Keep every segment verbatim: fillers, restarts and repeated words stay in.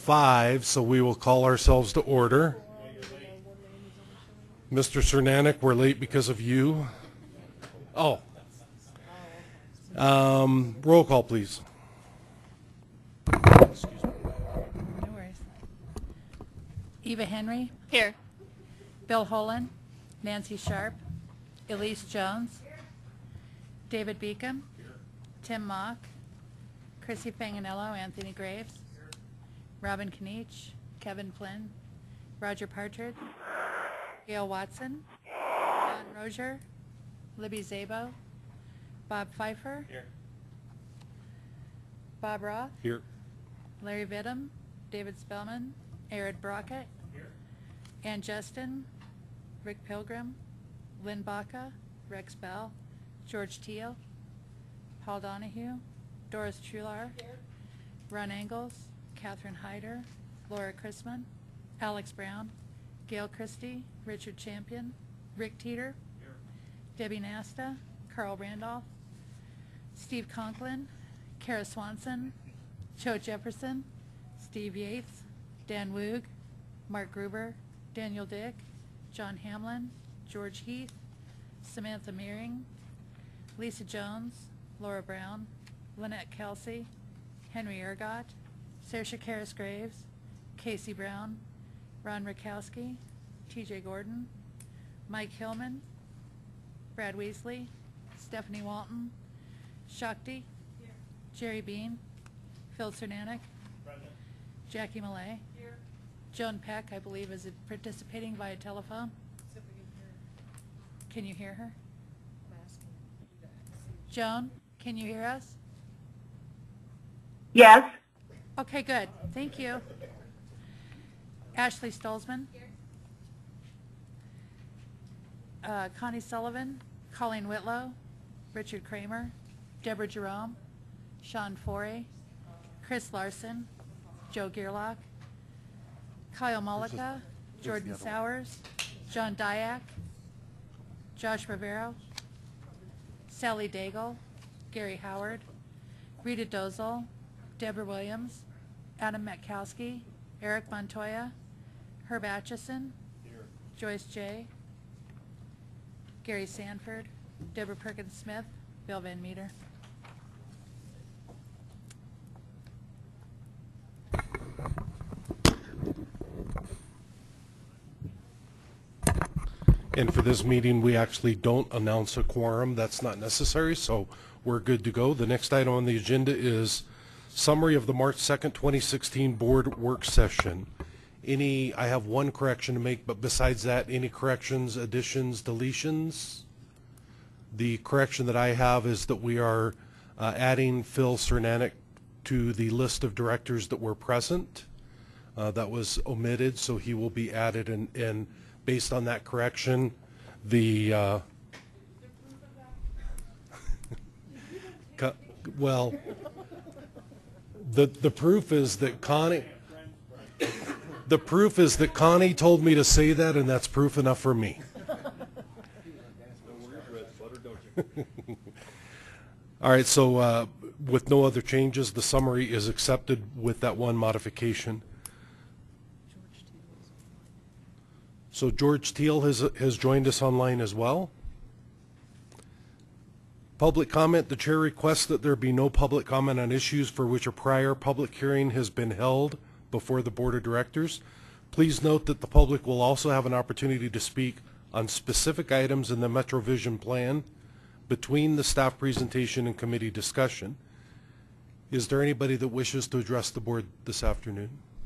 five, so we will call ourselves to order. Mister Cernanek, we're late because of you. Oh. Um, roll call, please. Excuse me. No worries. Eva Henry. Here. Bill Holen. Nancy Sharp. Elise Jones. David Beacom. Tim Mock. Chrissy Fanganello. Anthony Graves. Robin Knech. Kevin Flynn. Roger Partridge. Gail Watson. John Rozier. Libby Zabo. Bob Pfeiffer. Here. Bob Roth. Here. Larry Vidham. David Spellman. Arid Brockett. Here. Ann Justin. Rick Pilgrim. Lynn Baca. Rex Bell. George Teal. Paul Donahue. Doris Trular. Here. Ron Engels. Catherine Hyder. Laura Chrisman. Alex Brown. Gail Christie. Richard Champion. Rick Teeter. Here. Debbie Nasta. Carl Randolph. Steve Conklin. Kara Swanson. Joe Jefferson. Steve Yates. Dan Woog. Mark Gruber. Daniel Dick. John Hamlin. George Heath. Samantha Meering. Lisa Jones. Laura Brown. Lynette Kelsey. Henry Ergott. Saoirse Karis Graves. Casey Brown. Ron Rakowski. T J Gordon. Mike Hillman. Brad Weasley. Stephanie Walton. Shakti. Here. Jerry Bean. Phil Cernanek. Present. Jackie Millay. Here. Joan Peck, I believe, is participating via telephone. See if we can hear her. Can you hear her? I'm asking. Joan, can you hear us? Yes. Okay, good. Thank you. Ashley Stolzman. Here. Uh, Connie Sullivan. Colleen Whitlow. Richard Kramer. Deborah Jerome. Sean Forey. Chris Larson. Joe Gearlock. Kyle Mullica. Jordan Sowers. John Dyack. Josh Rivero. Sally Daigle. Gary Howard. Rita Dozel. Deborah Williams. Adam Metkowski. Eric Montoya. Herb Atchison. Here. Joyce J. Gary Sanford. Deborah Perkins Smith. Bill Van Meter. And for this meeting, we actually don't announce a quorum. That's not necessary, so we're good to go. The next item on the agenda is summary of the March second, twenty sixteen board work session. Any, I have one correction to make, but besides that, any corrections, additions, deletions? The correction that I have is that we are uh, adding Phil Cernanek to the list of directors that were present. Uh, that was omitted, so he will be added, and, and based on that correction, the uh, well, the the proof is that Connie. The proof is that Connie told me to say that, and that's proof enough for me. All right, so uh, with no other changes, the summary is accepted with that one modification. So George Teal has, has joined us online as well. Public comment. The chair requests that there be no public comment on issues for which a prior public hearing has been held before the Board of Directors. Please note that the public will also have an opportunity to speak on specific items in the MetroVision plan between the staff presentation and committee discussion. Is there anybody that wishes to address the board this afternoon?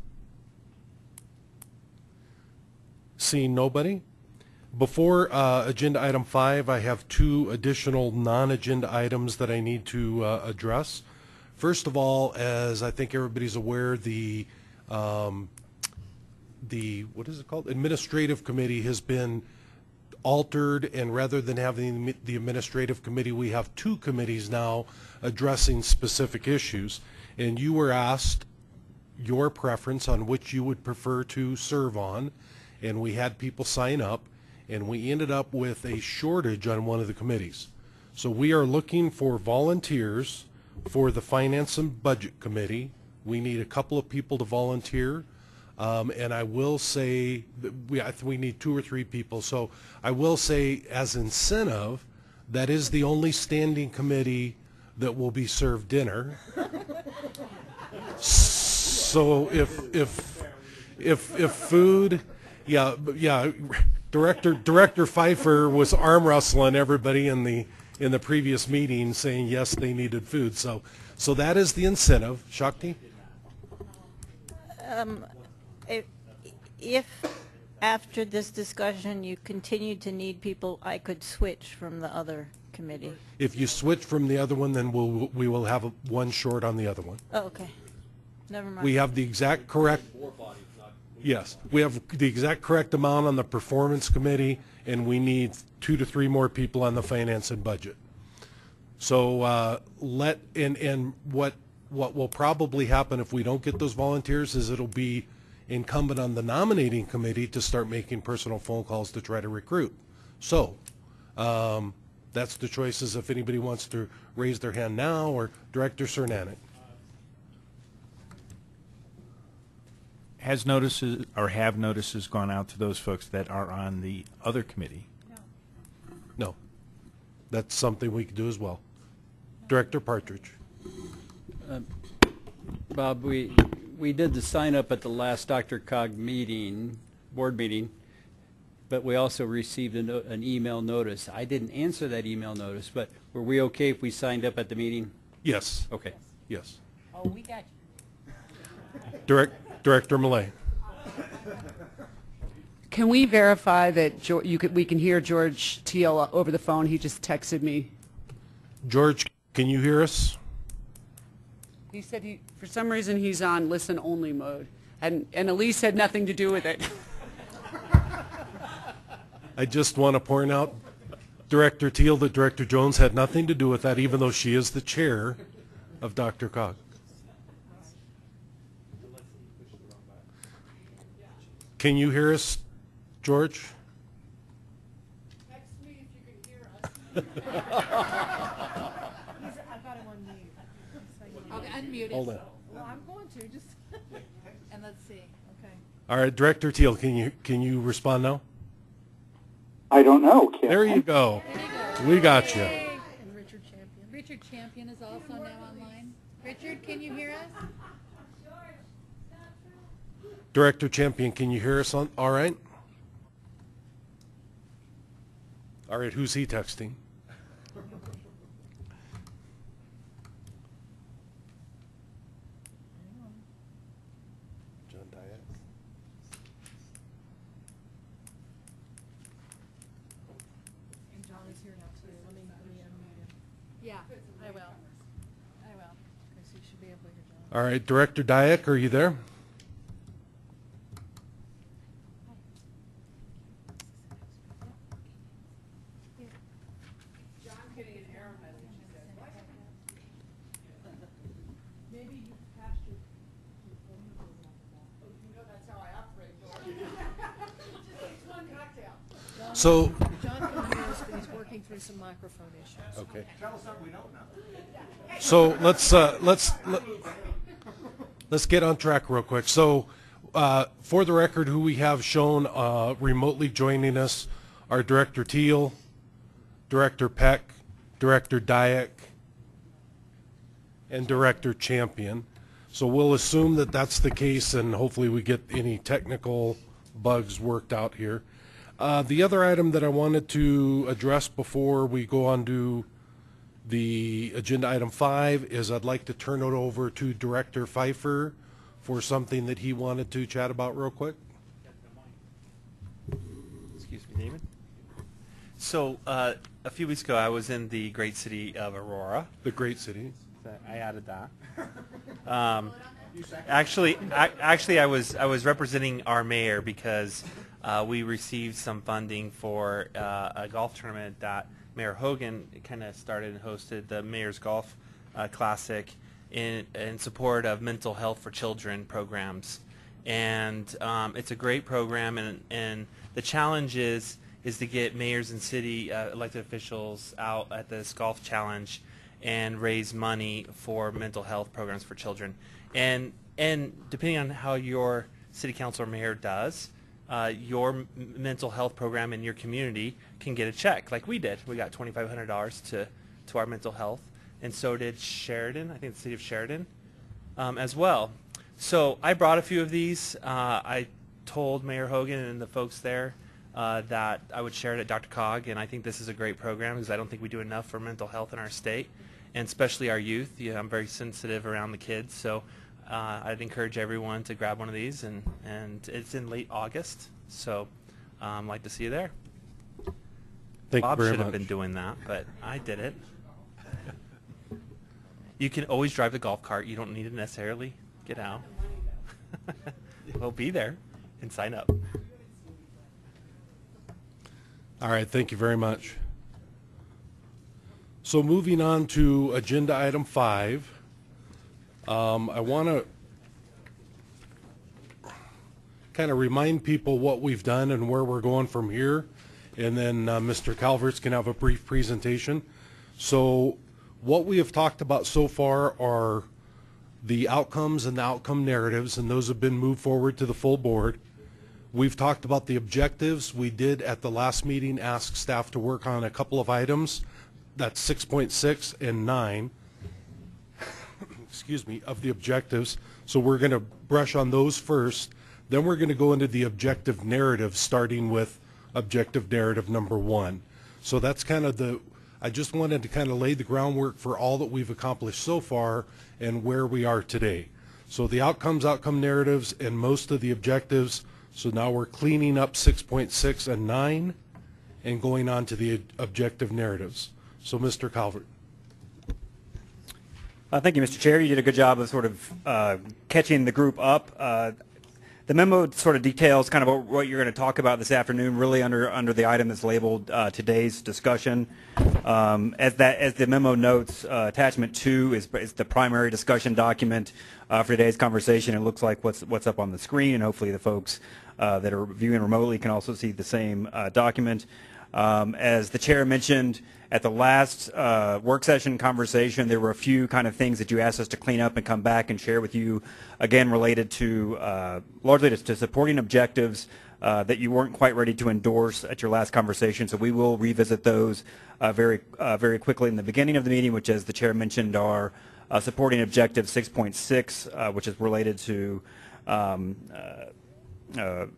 Seeing nobody. Before uh, agenda item five, I have two additional non-agenda items that I need to uh, address. First of all, as I think everybody's aware, the um, the what is it called? Administrative committee has been altered, and rather than having the administrative committee, we have two committees now addressing specific issues. And you were asked your preference on which you would prefer to serve on, and we had people sign up, and we ended up with a shortage on one of the committees. So we are looking for volunteers for the Finance and Budget Committee, We need a couple of people to volunteer. Um, and I will say that we, I th we need two or three people. So I will say as incentive, that is the only standing committee that will be served dinner. So if, if, if, if food, yeah, yeah, Director, Director Pfeiffer was arm wrestling everybody in the, in the previous meeting saying yes, they needed food. So, so that is the incentive. Shakti? Um, if, if after this discussion you continue to need people, I could switch from the other committee. If you switch from the other one, then we'll, we will have a, one short on the other one. Oh, okay. Never mind. We have the exact correct, yes, we have the exact correct amount on the performance committee, and we need two to three more people on the finance and budget. So uh, let, and, and what, what will probably happen if we don't get those volunteers is it'll be incumbent on the nominating committee to start making personal phone calls to try to recruit. So um, that's the choices if anybody wants to raise their hand now, or Director Cernanek. Has notices or have notices gone out to those folks that are on the other committee? No. That's something we could do as well. Director Partridge. Uh, Bob, we we did the sign up at the last D R C O G meeting, board meeting, but we also received a no, an email notice. I didn't answer that email notice, but were we okay if we signed up at the meeting? Yes. Okay. Yes. Oh, we got you. Direct, Director Millay. Can we verify that Geor- you could, we can hear George Teal over the phone? He just texted me. George, can you hear us? He said he, for some reason, he's on listen-only mode, and and Elise had nothing to do with it. I just want to point out, Director Teal, that Director Jones had nothing to do with that, even though she is the chair of D R C O G. Can you hear us, George? Text me if you can hear us. I've got him on mute. Okay, unmute it. Hold on. Well, I'm going to, just, and let's see, okay. All right, Director Teal, can you can you respond now? I don't know. Can There I? you go. There you go. We got you. And Richard Champion. Richard Champion is also now online. Richard, can you hear us? Director Champion, can you hear us on? All right. All right, who's he texting? John Diet. And John is here now too. Let me, let me unmute him. Yeah, I will. I will. Because you should be able to hear John. All right, Director Dyack, are you there? So, John can hear us, but he's working through some microphone issues. okay. So let's uh, let's let, let's get on track real quick. So, uh, for the record, who we have shown uh, remotely joining us are Director Teal, Director Peck, Director Dyack, and Director Champion. So we'll assume that that's the case, and hopefully we get any technical bugs worked out here. Uh, the other item that I wanted to address before we go on to the agenda item five is I'd like to turn it over to Director Pfeiffer for something that he wanted to chat about real quick. Excuse me, David. So uh, a few weeks ago, I was in the great city of Aurora. The great city. I added that. Um, actually, I, actually, I was I was representing our mayor because uh, we received some funding for uh, a golf tournament that Mayor Hogan kind of started and hosted, the Mayor's Golf uh, Classic, in in support of mental health for children programs, and um, it's a great program. And and the challenge is is to get mayors and city uh, elected officials out at this golf challenge and raise money for mental health programs for children. And and depending on how your city council or mayor does, uh, your m mental health program in your community can get a check, like we did. We got twenty-five hundred dollars to to our mental health, and so did Sheridan. I think the city of Sheridan um, as well. So I brought a few of these. Uh, I told Mayor Hogan and the folks there uh, that I would share it at D R C O G, and I think this is a great program because I don't think we do enough for mental health in our state, and especially our youth. Yeah, I'm very sensitive around the kids, so uh, I'd encourage everyone to grab one of these, and, and it's in late August, so I'd um, like to see you there. Thank Bob you very should have much. been doing that, but I did it. You can always drive the golf cart. You don't need to necessarily get out. We'll be there and sign up. All right, thank you very much. So moving on to agenda item five, um, I want to kind of remind people what we've done and where we're going from here, and then uh, Mister Calvert's can have a brief presentation. So what we have talked about so far are the outcomes and the outcome narratives, and those have been moved forward to the full board. We've talked about the objectives. We did at the last meeting ask staff to work on a couple of items. That's six point six and nine, excuse me, of the objectives. So we're going to brush on those first. Then we're going to go into the objective narrative, starting with objective narrative number one. So that's kind of the, I just wanted to kind of lay the groundwork for all that we've accomplished so far and where we are today. So the outcomes, outcome narratives, and most of the objectives. So now we're cleaning up six point six and nine and going on to the objective narratives. So Mister Calvert. Uh, thank you, Mister Chair. You did a good job of sort of uh, catching the group up. Uh, the memo sort of details kind of what, what you're going to talk about this afternoon, really under under the item that's labeled uh, today's discussion. Um, as that as the memo notes, uh, attachment two is, is the primary discussion document uh, for today's conversation. It looks like what's what's up on the screen, and hopefully the folks uh, that are viewing remotely can also see the same uh, document. Um, as the chair mentioned, at the last uh, work session conversation, there were a few kind of things that you asked us to clean up and come back and share with you, again, related to uh, largely to, to supporting objectives uh, that you weren't quite ready to endorse at your last conversation. So we will revisit those uh, very, uh, very quickly in the beginning of the meeting, which, as the chair mentioned, are uh, supporting objective six point six, uh, which is related to um, uh, uh,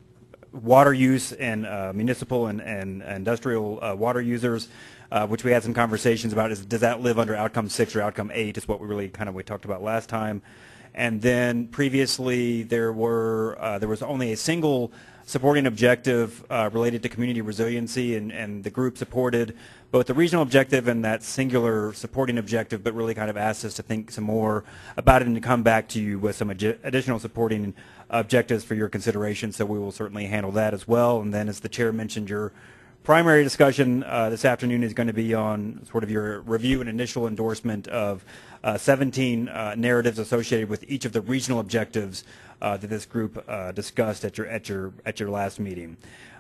water use and uh, municipal and, and industrial uh, water users, uh, which we had some conversations about. Is does that live under outcome six or outcome eight? Is what we really kind of we talked about last time. And then previously there were uh, there was only a single supporting objective uh, related to community resiliency, and, and the group supported both the regional objective and that singular supporting objective, but really kind of asked us to think some more about it and to come back to you with some additional supporting objectives for your consideration. So we will certainly handle that as well. And then, as the chair mentioned, your primary discussion uh, this afternoon is going to be on sort of your review and initial endorsement of uh, seventeen uh, narratives associated with each of the regional objectives uh, that this group uh, discussed at your at your at your last meeting.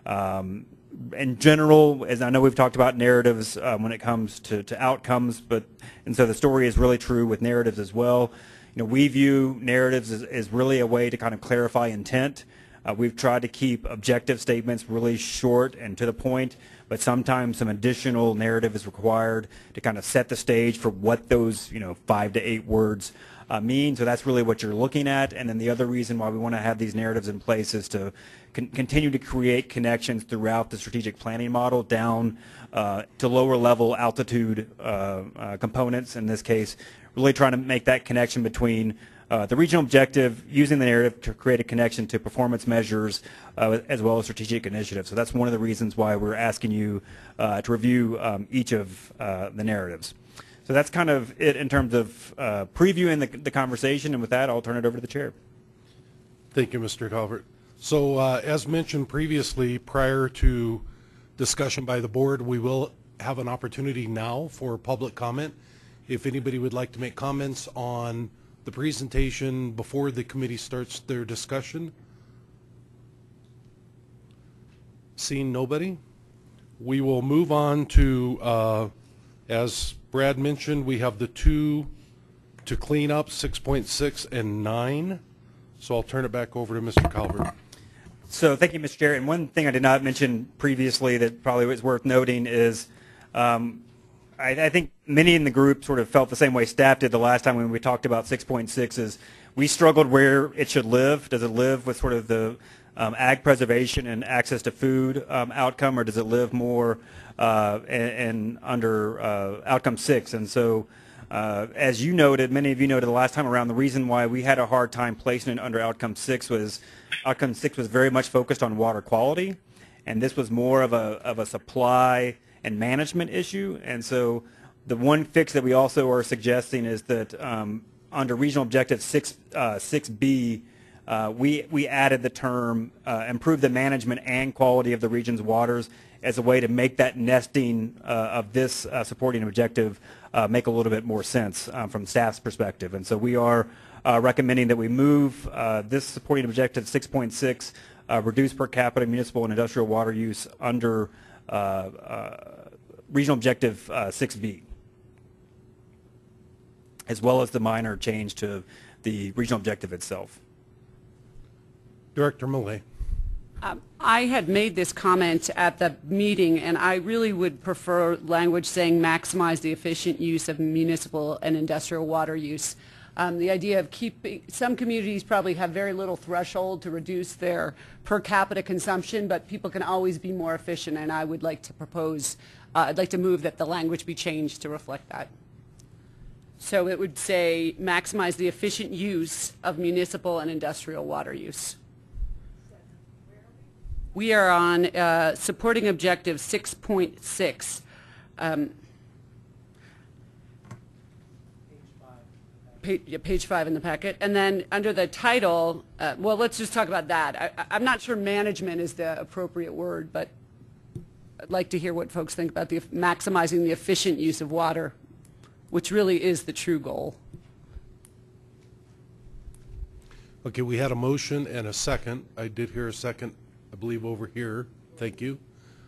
Um, in general, as I know we've talked about narratives uh, when it comes to, to outcomes, but and so the story is really true with narratives as well. You know, we view narratives as, as really a way to kind of clarify intent. Uh, we've tried to keep objective statements really short and to the point, but sometimes some additional narrative is required to kind of set the stage for what those, you know, five to eight words uh, mean. So that's really what you're looking at. And then the other reason why we want to have these narratives in place is to con continue to create connections throughout the strategic planning model down uh, to lower level altitude uh, uh, components. In this case, really trying to make that connection between Uh, the regional objective, using the narrative to create a connection to performance measures uh, as well as strategic initiatives. So that's one of the reasons why we're asking you uh, to review um, each of uh, the narratives. So that's kind of it in terms of uh, previewing the, the conversation, and with that I'll turn it over to the chair. Thank you, Mister Calvert. So uh, as mentioned previously, prior to discussion by the board, we will have an opportunity now for public comment. If anybody would like to make comments on the presentation before the committee starts their discussion. Seeing nobody, we will move on to uh, As Brad mentioned, we have the two to clean up, six point six and nine. So I'll turn it back over to Mister Calvert. So thank you, Mister Chair. And one thing I did not mention previously that probably was worth noting is um, I, I think many in the group sort of felt the same way staff did the last time when we talked about six point six is we struggled where it should live. Does it live with sort of the um, ag preservation and access to food um, outcome, or does it live more uh, and, and under uh, outcome six? And so uh, as you noted, many of you noted the last time around, the reason why we had a hard time placing it under outcome six was outcome six was very much focused on water quality, and this was more of a, of a supply and management issue. And so the one fix that we also are suggesting is that um, under regional objective six, uh, six B, uh, we, we added the term uh, improve the management and quality of the region's waters as a way to make that nesting uh, of this uh, supporting objective uh, make a little bit more sense um, from staff's perspective. And so we are uh, recommending that we move uh, this supporting objective six point six, uh, reduce per capita municipal and industrial water use under uh, uh, regional objective uh, six B, as well as the minor change to the regional objective itself. Director Millay. Um, I had made this comment at the meeting, and I really would prefer language saying maximize the efficient use of municipal and industrial water use. Um, the idea of keeping, some communities probably have very little threshold to reduce their per capita consumption, but people can always be more efficient, and I would like to propose, uh, I'd like to move that the language be changed to reflect that. So it would say maximize the efficient use of municipal and industrial water use. We are on uh, supporting objective six point six. Um, page, yeah, page five in the packet. And then under the title, uh, well, let's just talk about that. I, I'm not sure management is the appropriate word, but I'd like to hear what folks think about the maximizing the efficient use of water, which really is the true goal. Okay, we had a motion and a second. I did hear a second, I believe, over here. Thank you.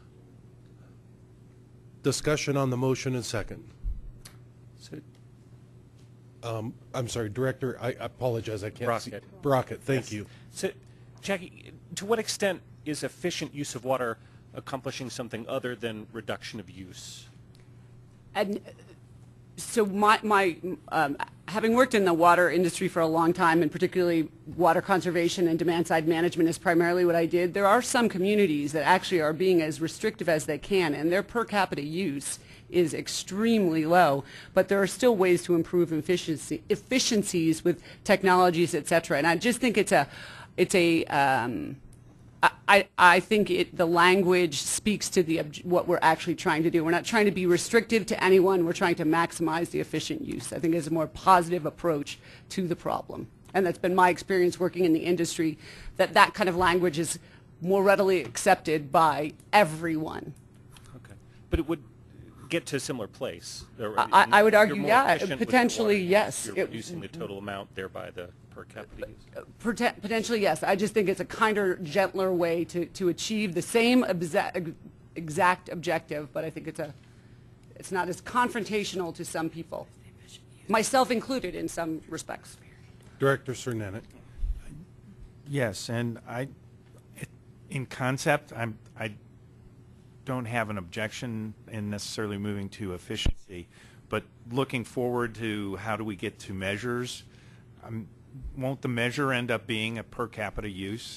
Discussion on the motion and second. So, Um, I'm sorry, Director, I apologize, I can't Brockett. see. Brockett, thank Yes. you. So, Jackie, to what extent is efficient use of water accomplishing something other than reduction of use? And so my, my um, having worked in the water industry for a long time, and particularly water conservation and demand side management is primarily what I did, there are some communities that actually are being as restrictive as they can, and their per capita use is extremely low, but there are still ways to improve efficiency, efficiencies with technologies, et cetera. And I just think it's a, it's a, um, I, I think it, the language speaks to the what we're actually trying to do. We're not trying to be restrictive to anyone. We're trying to maximize the efficient use. I think it's a more positive approach to the problem. And that's been my experience working in the industry, that that kind of language is more readily accepted by everyone. Okay. But it would get to a similar place. There- I, I would you're argue, more yeah, efficient with the potentially, water. yes. You're It- reducing the total amount, thereby the per capita use. Poten- Potentially, yes. I just think it's a kinder, gentler way to, to achieve the same exact, exact objective, but I think it's a, it's not as confrontational to some people, myself included in some respects. Director Cernanek. Yes, and I, it, in concept, I'm, I don't have an objection in necessarily moving to efficiency, but looking forward to how do we get to measures, um, won't the measure end up being a per capita use?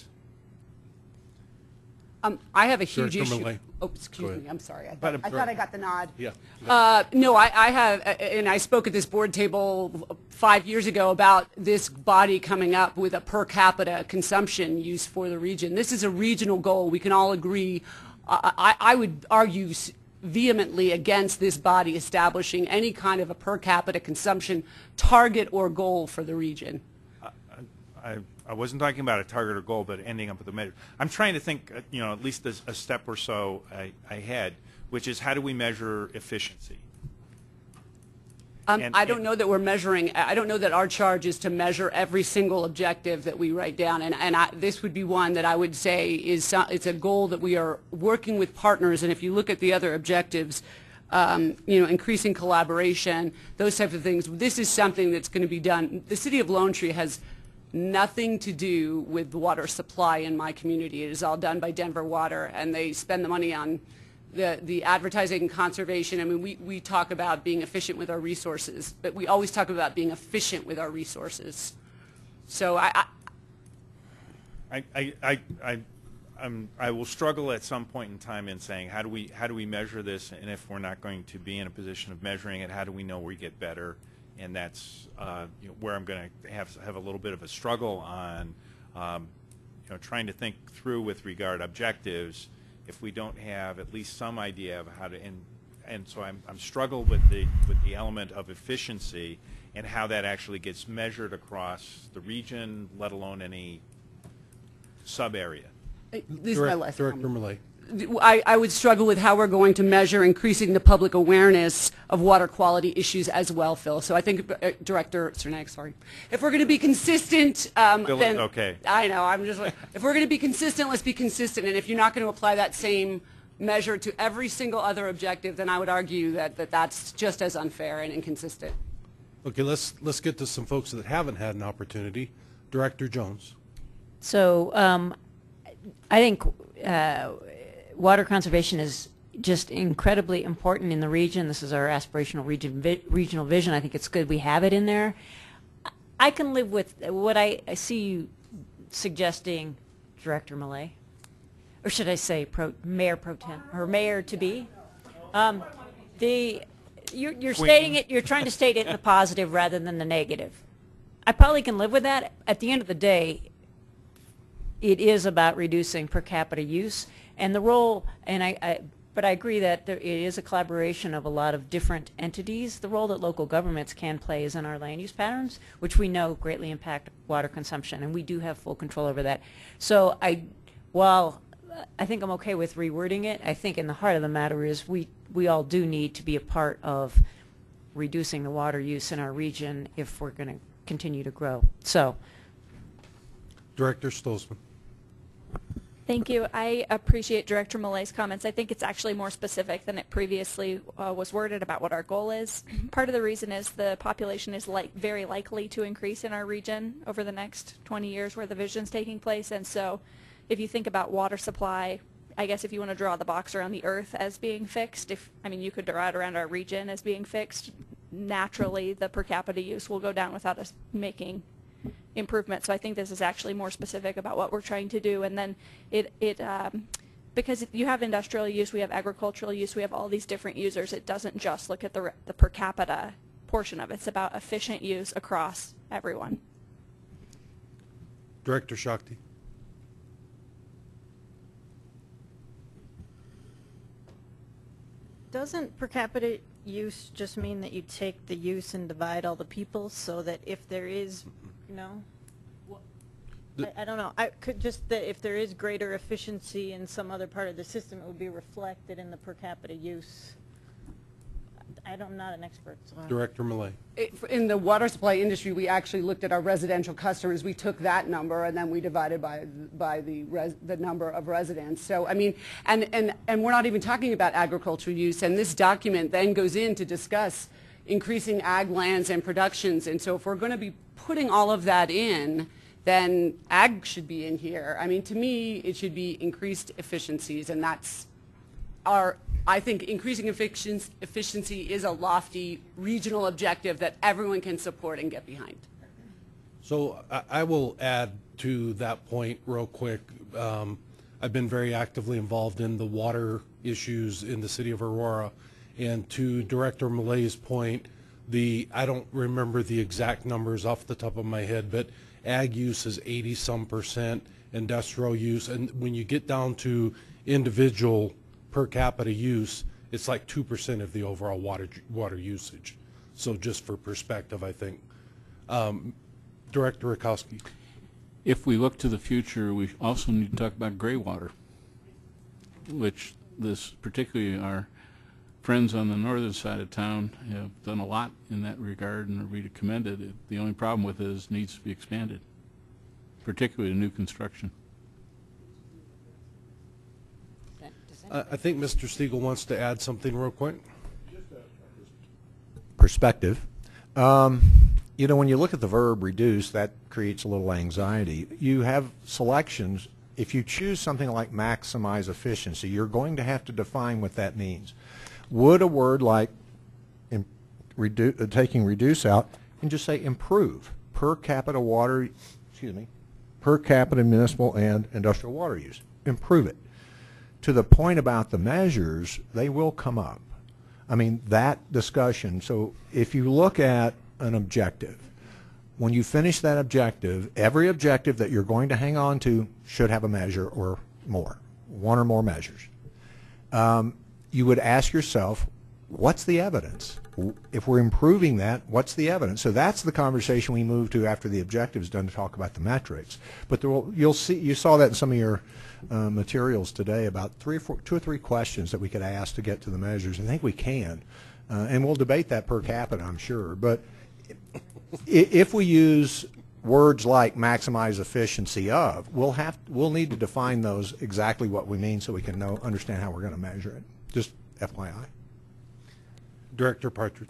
Um, I have a huge Director issue. Millay. Oh, excuse Go ahead. me. I'm sorry. I But, thought, uh, I, thought I got the nod. Yeah. Uh, no, I, I have, uh, and I spoke at this board table five years ago about this body coming up with a per capita consumption use for the region. This is a regional goal. We can all agree. Uh, I, I would argue vehemently against this body establishing any kind of a per capita consumption target or goal for the region. I, I wasn't talking about a target or goal, but ending up with a measure. I'm trying to think, uh, you know, at least a, a step or so I, ahead, which is how do we measure efficiency? Um, And- I don't and- know that we're measuring, I don't know that our charge is to measure every single objective that we write down. And, and I, this would be one that I would say is, so- it's a goal that we are working with partners. And if you look at the other objectives, um, you know, increasing collaboration, those types of things. This is something that's going to be done. The city of Lone Tree has nothing to do with water supply in my community. It is all done by Denver Water, and they spend the money on the, the advertising and conservation. I mean, we, we talk about being efficient with our resources, but we always talk about being efficient with our resources. So I, I I, I, I, I, I'm, I will struggle at some point in time in saying how do we how do we measure this, and if we're not going to be in a position of measuring it, how do we know we get better? And that's uh, you know, where I'm going to have have a little bit of a struggle on, um, you know, trying to think through with regard objectives if we don't have at least some idea of how to. And and so I'm I'm struggle with the with the element of efficiency and how that actually gets measured across the region, let alone any sub area. This is my last Director comment. Millay. I, I would struggle with how we're going to measure increasing the public awareness of water quality issues as well, Phil. So I think, uh, Director Cernak, sorry. If we're going to be consistent, um, Phil, then... okay. I know, I'm just like, if we're going to be consistent, let's be consistent. And if you're not going to apply that same measure to every single other objective, then I would argue that, that that's just as unfair and inconsistent. Okay, let's, let's get to some folks that haven't had an opportunity. Director Jones. So um, I think uh, water conservation is just incredibly important in the region. This is our aspirational region, vi regional vision. I think it's good we have it in there. I can live with what I, I see you suggesting, Director Millay, or should I say pro, Mayor Pro Tem, or Mayor to be. Um, the you're, you're stating it. You're trying to state it in the positive rather than the negative. I probably can live with that. At the end of the day, it is about reducing per capita use, and the role, and I, I but I agree that there, it is a collaboration of a lot of different entities. The role that local governments can play is in our land use patterns, which we know greatly impact water consumption, and we do have full control over that. So I, while I think I'm okay with rewording it, I think in the heart of the matter is we, we all do need to be a part of reducing the water use in our region if we're going to continue to grow. So, Director Stolzman. Thank you. I appreciate Director Millay's comments. I think it's actually more specific than it previously uh, was worded about what our goal is. Part of the reason is the population is like very likely to increase in our region over the next twenty years where the vision's taking place. And so if you think about water supply, I guess if you want to draw the box around the earth as being fixed, if I mean you could draw it around our region as being fixed, naturally the per capita use will go down without us making improvement. So I think this is actually more specific about what we're trying to do. And then it, it um, because if you have industrial use, we have agricultural use, we have all these different users. It doesn't just look at the, the per capita portion of it. It's about efficient use across everyone. Director Shakti. Doesn't per capita use just mean that you take the use and divide all the people so that if there is, you know, I, I don't know, I could just, that if there is greater efficiency in some other part of the system, it would be reflected in the per capita use. I don't, I'm not an expert. So. Director Millay. It, in the water supply industry, we actually looked at our residential customers. We took that number and then we divided by by the res, the number of residents. So I mean, and and and we're not even talking about agricultural use. And this document then goes in to discuss increasing ag lands and productions. And so if we're going to be putting all of that in, then ag should be in here. I mean, to me, it should be increased efficiencies, and that's our. I think increasing efficiency is a lofty regional objective that everyone can support and get behind. So I, I will add to that point real quick. Um, I've been very actively involved in the water issues in the city of Aurora. And to Director Millay's point, the I don't remember the exact numbers off the top of my head, but ag use is eighty some percent, industrial use. And when you get down to individual per capita use, it's like two percent of the overall water water usage. So just for perspective, I think. Um, Director Rakowski. If we look to the future, we also need to talk about gray water, which this particularly our friends on the northern side of town have done a lot in that regard and are really commended. It, the only problem with it is it needs to be expanded, particularly in new construction. Uh, I think Mister Stiegel wants to add something real quick. perspective. Um, you know, when you look at the verb reduce, that creates a little anxiety. You have selections. If you choose something like maximize efficiency, you're going to have to define what that means. Would a word like in, redu uh, taking reduce out and just say improve per capita water, excuse me, per capita municipal and industrial water use? Improve it. To the point about the measures, they will come up. I mean, that discussion, so if you look at an objective, when you finish that objective, every objective that you're going to hang on to should have a measure or more, one or more measures. Um, you would ask yourself, what's the evidence? If we're improving that, what's the evidence? So that's the conversation we move to after the objective is done to talk about the metrics. But there will, you'll see, you saw that in some of your uh, materials today about three or four, two or three questions that we could ask to get to the measures. I think we can, uh, and we'll debate that per capita, I'm sure. But if we use words like maximize efficiency of, we'll have we'll need to define those exactly what we mean so we can know understand how we're going to measure it. Just F Y I. Director Partridge.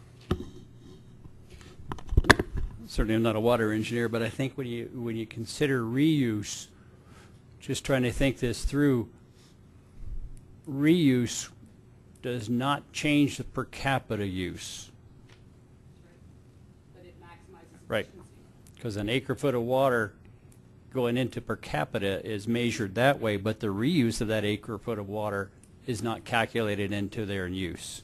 Certainly, I'm not a water engineer, but I think when you when you consider reuse, just trying to think this through, reuse does not change the per capita use. But it maximizes Right. efficiency. Because an acre foot of water going into per capita is measured that way, but the reuse of that acre foot of water is not calculated into their use.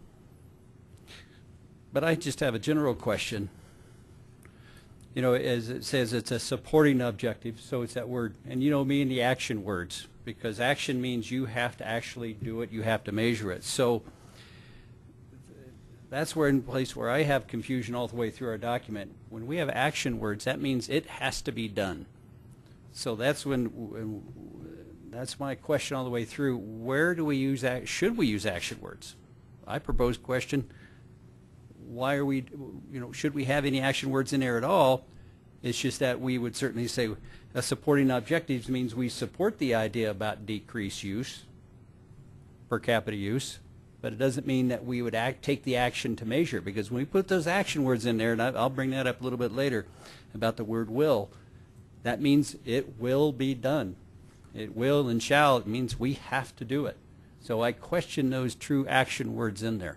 But I just have a general question. You know, as it says, it's a supporting objective, so it's that word. And you know me and the action words, because action means you have to actually do it, you have to measure it. So that's where in place where I have confusion all the way through our document. When we have action words, that means it has to be done. So that's when, when that's my question all the way through. Where do we use, act, should we use action words? I propose question, why are we, you know, should we have any action words in there at all? It's just that we would certainly say a supporting objectives means we support the idea about decreased use, per capita use, but it doesn't mean that we would act, take the action to measure, because when we put those action words in there, and I, I'll bring that up a little bit later about the word will, that means it will be done. It will and shall, it means we have to do it. So I question those true action words in there.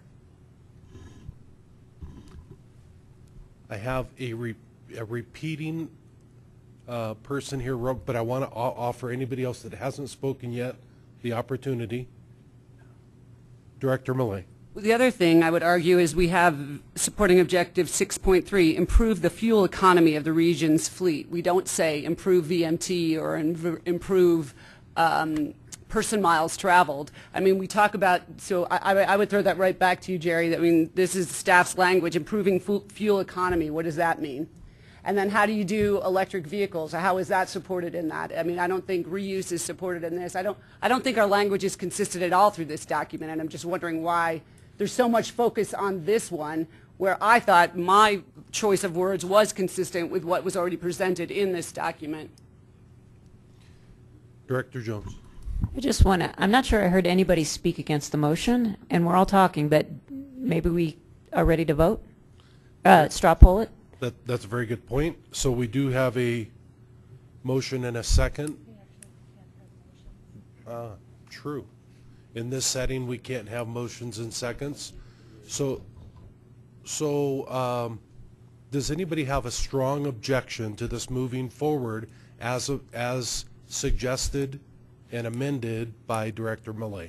I have a, re a repeating uh, person here, but I want to offer anybody else that hasn't spoken yet the opportunity. Director Millay. The other thing I would argue is we have supporting objective six point three, improve the fuel economy of the region's fleet. We don't say improve V M T or inv improve um, person miles traveled. I mean, we talk about, so I, I would throw that right back to you, Jerry. I mean, this is staff's language, improving fu fuel economy. What does that mean? And then how do you do electric vehicles? How is that supported in that? I mean, I don't think reuse is supported in this. I don't, I don't think our language is consistent at all through this document, and I'm just wondering why there's so much focus on this one, where I thought my choice of words was consistent with what was already presented in this document. Director Jones. I just want to, I'm not sure I heard anybody speak against the motion, and we're all talking, but maybe we are ready to vote? Uh, straw poll it? That, that's a very good point. So we do have a motion and a second. Uh, true. In this setting, we can't have motions and seconds. So, so um, does anybody have a strong objection to this moving forward as, a, as suggested and amended by Director Millay?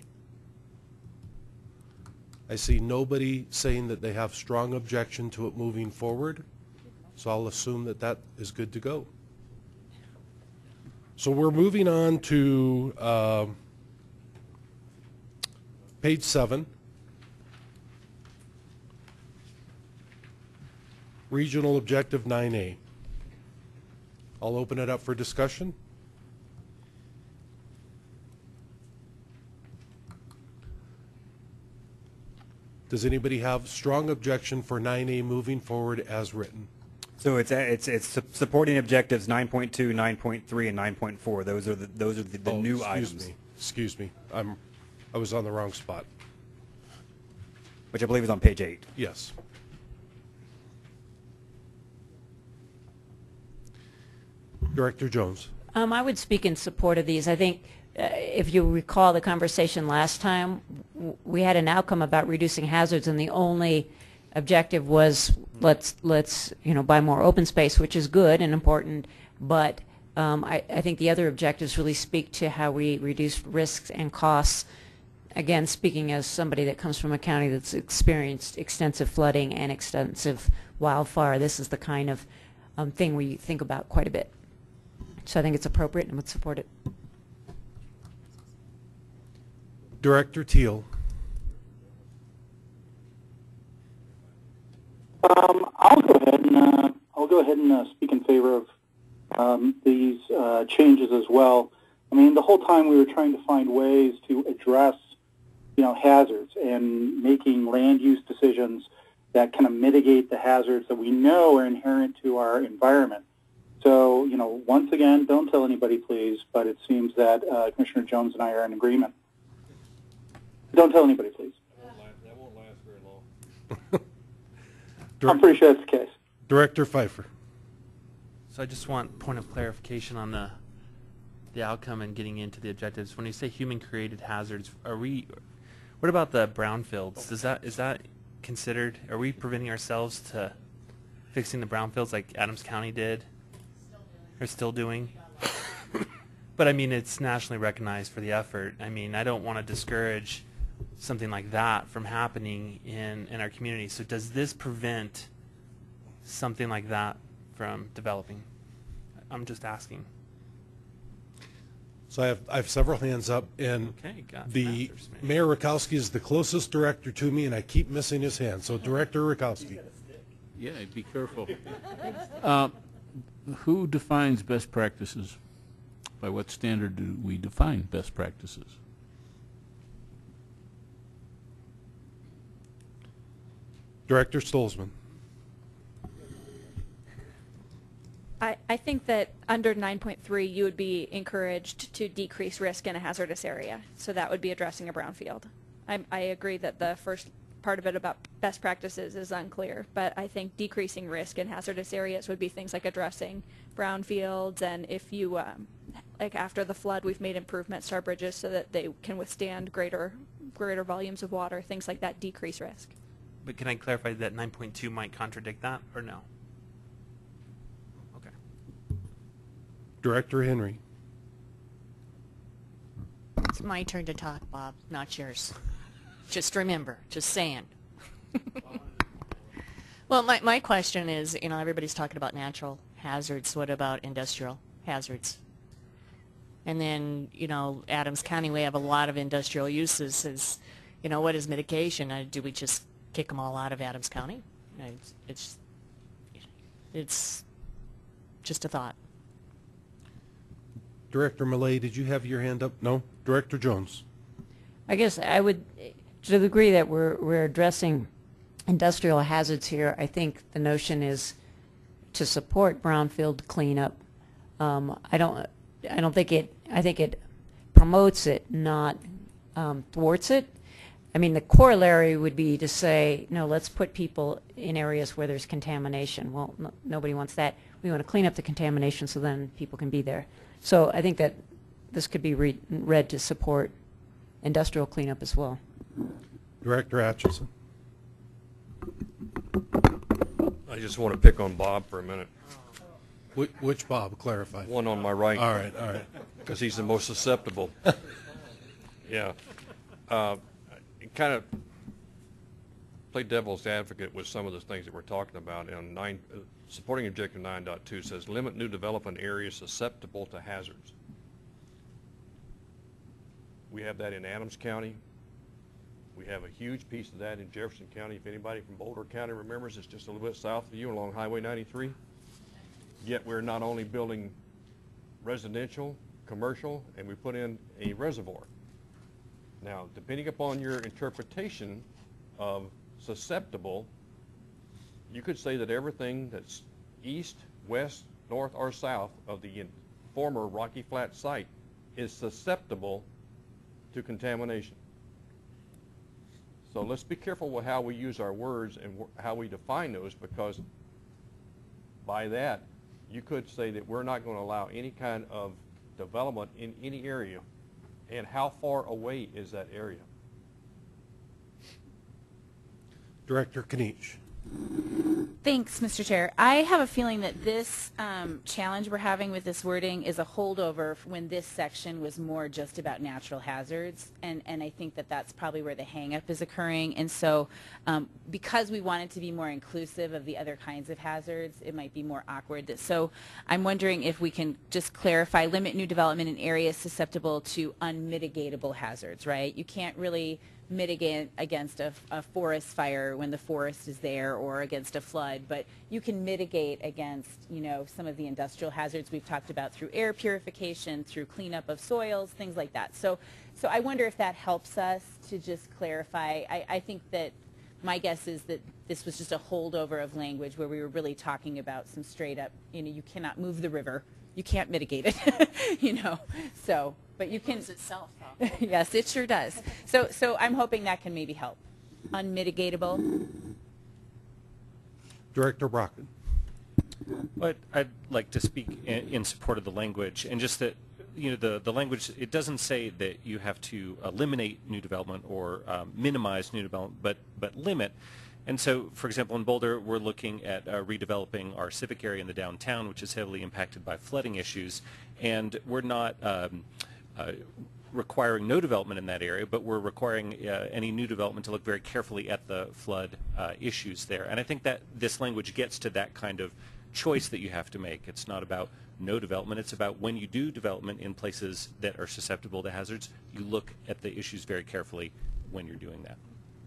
I see nobody saying that they have strong objection to it moving forward, so I'll assume that that is good to go. So we're moving on to uh, page seven, Regional Objective nine A. I'll open it up for discussion. Does anybody have strong objection for nine A moving forward as written? So it's it's it's su- supporting objectives nine point two, nine point three, and nine point four. Those are the those are the, the Oh, new excuse items, me. Excuse me. I'm I was on the wrong spot. which I believe is on page eight. Yes. Director Jones. Um, I would speak in support of these. I think uh, if you recall the conversation last time, w- we had an outcome about reducing hazards, and the only objective was let's let's you know buy more open space, which is good and important. But um, I, I think the other objectives really speak to how we reduce risks and costs. Again, speaking as somebody that comes from a county that's experienced extensive flooding and extensive wildfire, this is the kind of um, thing we think about quite a bit. So I think it's appropriate and would support it. Director Teal. Um, I'll go ahead and uh, I'll go ahead and uh, speak in favor of um, these uh, changes as well. I mean, the whole time we were trying to find ways to address, you know, hazards and making land use decisions that kind of mitigate the hazards that we know are inherent to our environment. So, you know, once again, don't tell anybody, please, but it seems that uh, Commissioner Jones and I are in agreement. Don't tell anybody, please. That won't last very long. I'm pretty sure that's the case. Director Pfeiffer. So I just want point of clarification on the the outcome and getting into the objectives. When you say human-created hazards, are we? What about the brownfields? Does that is that considered? Are we preventing ourselves to fixing the brownfields like Adams County did? Or still doing? But I mean, it's nationally recognized for the effort. I mean, I don't want to discourage something like that from happening in in our community. So does this prevent something like that from developing? I'm just asking. So I have I have several hands up, and Okay, got the answers, Mayor Rakowski is the closest director to me, and I keep missing his hand. So Director Rakowski. Yeah, be careful. Uh, who defines best practices? By what standard do we define best practices? Director Stolzman. I, I think that under nine point three, you would be encouraged to decrease risk in a hazardous area. So that would be addressing a brownfield. I, I agree that the first part of it about best practices is unclear, but I think decreasing risk in hazardous areas would be things like addressing brownfields, and if you, um, like after the flood, we've made improvements to our bridges so that they can withstand greater, greater volumes of water, things like that decrease risk. But can I clarify that nine point two might contradict that, or no? Okay. Director Henry. It's my turn to talk, Bob, not yours. Just remember, just saying. Well, my, my question is, you know, everybody's talking about natural hazards. What about industrial hazards? And then, you know, Adams County, we have a lot of industrial uses. Is, you know, what is mitigation? Uh, do we just kick them all out of Adams County? Uh, It's, it's, it's just a thought. Director Millay, did you have your hand up? No? Director Jones. I guess I would, to the degree that we're, we're addressing industrial hazards here, I think the notion is to support brownfield cleanup. Um, I don't, I don't think it, I think it promotes it, not um, thwarts it. I mean, the corollary would be to say, no, let's put people in areas where there's contamination. Well, no, nobody wants that. We want to clean up the contamination so then people can be there. So I think that this could be read, read to support industrial cleanup as well. Director Atchison. I just want to pick on Bob for a minute. Which, which Bob? Clarify. One on my right. All right, all right. Because he's the most susceptible. Yeah. Uh, kind of play devil's advocate with some of the things that we're talking about. And nine, uh, supporting objective nine point two says limit new development areas susceptible to hazards. We have that in Adams County. We have a huge piece of that in Jefferson County. If anybody from Boulder County remembers, it's just a little bit south of you along Highway ninety-three. Yet we're not only building residential, commercial, and we put in a reservoir. Now, depending upon your interpretation of susceptible, you could say that everything that's east, west, north, or south of the former Rocky Flat site is susceptible to contamination. So let's be careful with how we use our words and how we define those, because by that, you could say that we're not going to allow any kind of development in any area. And how far away is that area? Director Kinich. Thanks, Mister Chair. I have a feeling that this um, challenge we're having with this wording is a holdover when this section was more just about natural hazards, and, and I think that that's probably where the hang-up is occurring. And so um, because we want it to be more inclusive of the other kinds of hazards, it might be more awkward. That, so I'm wondering if we can just clarify, limit new development in areas susceptible to unmitigatable hazards, right? You can't really mitigate against a, a forest fire when the forest is there, or against a flood, but you can mitigate against, you know, some of the industrial hazards we've talked about through air purification, through cleanup of soils, things like that. So, so I wonder if that helps us to just clarify. I, I think that my guess is that this was just a holdover of language where we were really talking about some straight up, you know, you cannot move the river, you can't mitigate it, you know, so. But you can. It itself, though. Yes, it sure does. So, so I'm hoping that can maybe help. Unmitigatable. Director Brockton. But I'd like to speak in, in support of the language, and just that, you know, the the language, it doesn't say that you have to eliminate new development or um, minimize new development, but but limit. And so, for example, in Boulder, we're looking at uh, redeveloping our civic area in the downtown, which is heavily impacted by flooding issues, and we're not um, Uh, requiring no development in that area, but we're requiring uh, any new development to look very carefully at the flood uh, issues there. And I think that this language gets to that kind of choice that you have to make. It's not about no development. It's about when you do development in places that are susceptible to hazards, you look at the issues very carefully when you're doing that.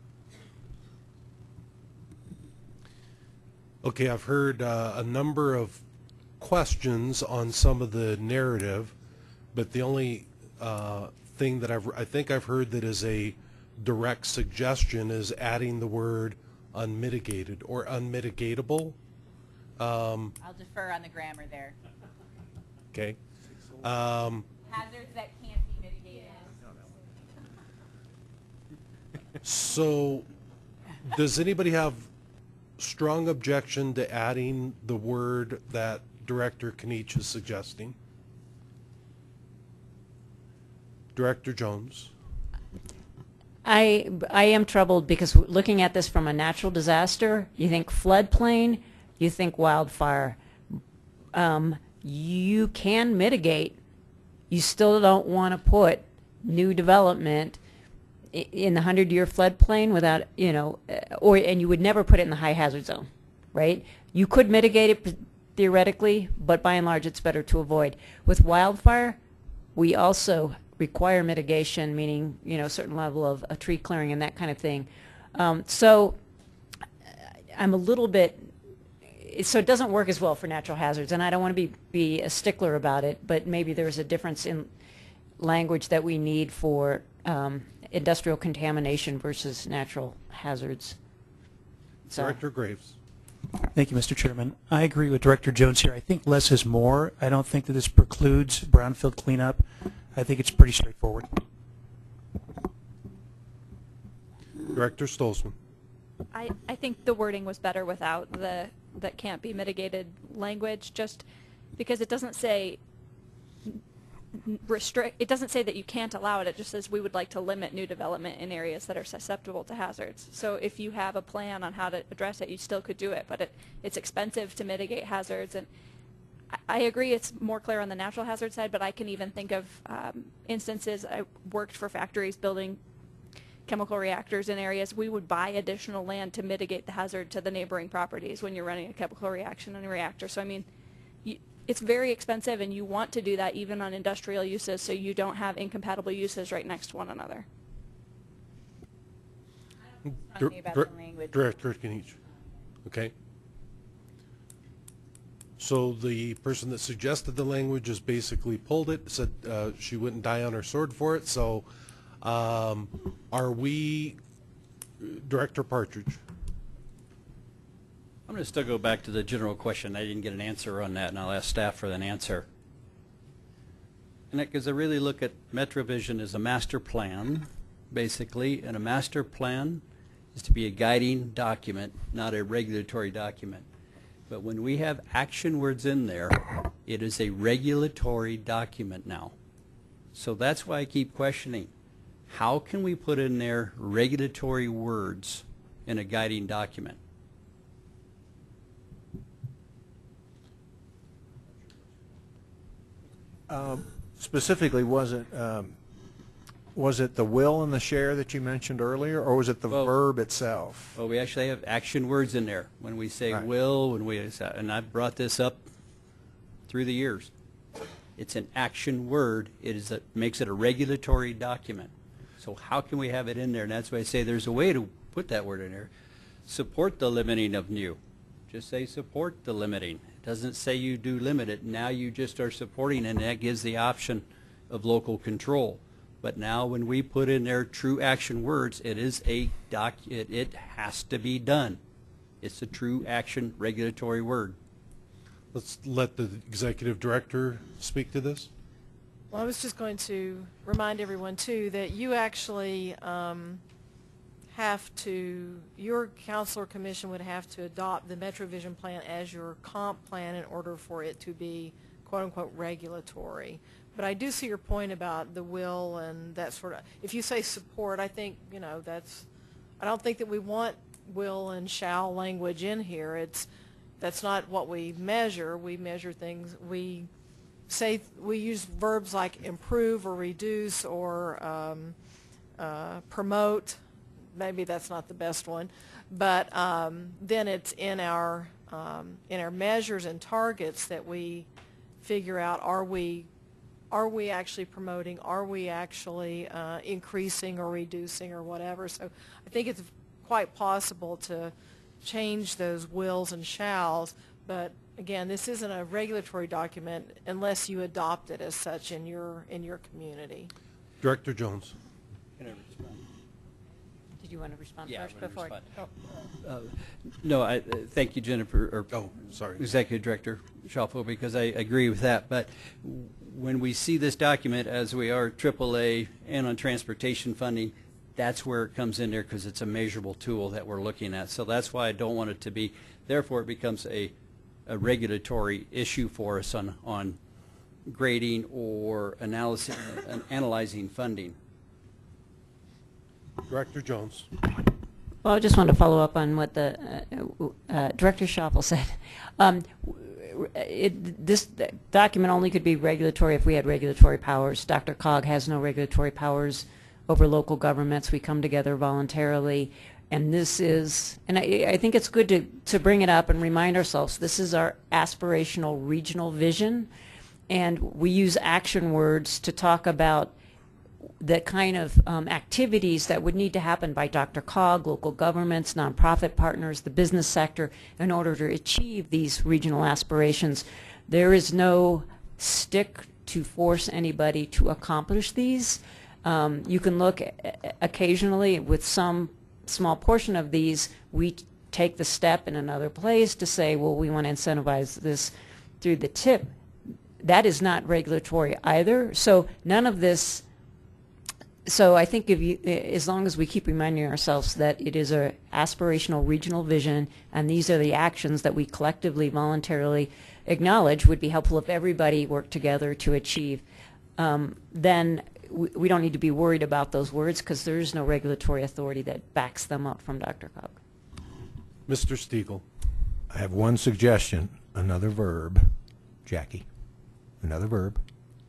Okay, I've heard uh, a number of questions on some of the narrative, but the only Uh, thing that I've, I think I've heard that is a direct suggestion is adding the word unmitigated or unmitigatable. Um, I'll defer on the grammar there. okay. Um, Hazards that can't be mitigated. so, does anybody have strong objection to adding the word that Director Kinich is suggesting? Director Jones. I, I am troubled because looking at this from a natural disaster, you think floodplain, you think wildfire. Um, you can mitigate. You still don't want to put new development in the hundred-year floodplain without, you know, or and you would never put it in the high hazard zone, right? You could mitigate it theoretically, but by and large, it's better to avoid. With wildfire, we also require mitigation, meaning, you know, a certain level of a tree clearing and that kind of thing. Um, so I'm a little bit, so it doesn't work as well for natural hazards, and I don't want to be, be a stickler about it, but maybe there's a difference in language that we need for um, industrial contamination versus natural hazards. So. Director Graves. Thank you, Mister Chairman. I agree with Director Jones here. I think less is more. I don't think that this precludes brownfield cleanup. I think it's pretty straightforward. Director Stolzman. I, I think the wording was better without the that can't be mitigated language, just because it doesn't say restrict, it doesn't say that you can't allow it, it just says we would like to limit new development in areas that are susceptible to hazards. So if you have a plan on how to address it, you still could do it, but it, it's expensive to mitigate hazards. And I, I agree it's more clear on the natural hazard side, but I can even think of um, instances. I worked for factories building chemical reactors in areas. We would buy additional land to mitigate the hazard to the neighboring properties when you're running a chemical reaction in a reactor. So I mean, you, it's very expensive, and you want to do that even on industrial uses, so you don't have incompatible uses right next to one another. Dir Dir Director Kinich. Okay. So the person that suggested the language has basically pulled it, said uh, she wouldn't die on her sword for it. So um, are we, Director Partridge? I'm going to still go back to the general question. I didn't get an answer on that, and I'll ask staff for an answer. And because I really look at MetroVision as a master plan, basically, and a master plan is to be a guiding document, not a regulatory document. But when we have action words in there, it is a regulatory document now. So that's why I keep questioning. How can we put in there regulatory words in a guiding document? Um, specifically, was it um, was it the will and the share that you mentioned earlier, or was it the Well- verb itself? Well, we actually have action words in there. When we say Right. will, when we, and I've brought this up through the years. It's an action word. It is a, makes it a regulatory document. So how can we have it in there? And that's why I say there's a way to put that word in there. Support the limiting of new. Just say support the limiting. It doesn't say you do limit it. Now you just are supporting, and that gives the option of local control. But now when we put in there true action words, it is a doc, it, it has to be done. It's a true action regulatory word. Let's let the executive director speak to this. Well, I was just going to remind everyone, too, that you actually um, have to, your council or commission would have to adopt the MetroVision plan as your comp plan in order for it to be, quote-unquote, regulatory. But I do see your point about the will and that sort of, if you say support, I think, you know, that's, I don't think that we want will and shall language in here. It's, that's not what we measure. We measure things, we say, we use verbs like improve or reduce or um, uh, promote. Maybe that's not the best one, but um, then it's in our um, in our measures and targets that we figure out, are we are we actually promoting, are we actually uh, increasing or reducing or whatever. So I think it's quite possible to change those wills and shalls, but again, this isn't a regulatory document unless you adopt it as such in your in your community. Director Jones. Can I respond? Did you want to respond Yeah, first I wanna before? respond. Uh, no, I, uh, thank you, Jennifer, or Oh, sorry. Executive Director Schaffel, because I agree with that. But when we see this document, as we are triple A and on transportation funding, that's where it comes in there because it's a measurable tool that we're looking at. So that's why I don't want it to be, therefore it becomes a, a regulatory issue for us on, on grading or analysis, uh, analyzing funding. Director Jones. Well, I just wanted to follow up on what the uh, uh, Director Schaffel said. Um, it, this document only could be regulatory if we had regulatory powers. Doctor Cog has no regulatory powers over local governments. We come together voluntarily, and this is, and I, I think it's good to, to bring it up and remind ourselves, this is our aspirational regional vision, and we use action words to talk about the kind of um, activities that would need to happen by Doctor Cog, local governments, nonprofit partners, the business sector, in order to achieve these regional aspirations. There is no stick to force anybody to accomplish these. Um, you can look occasionally with some small portion of these, we take the step in another place to say, well, we want to incentivize this through the tip. That is not regulatory either. So none of this. So I think if you, as long as we keep reminding ourselves that it is an aspirational regional vision and these are the actions that we collectively, voluntarily acknowledge would be helpful if everybody worked together to achieve, um, then we, we don't need to be worried about those words because there is no regulatory authority that backs them up from Doctor Cog. Mister Stiegel. I have one suggestion, another verb. Jackie, another verb.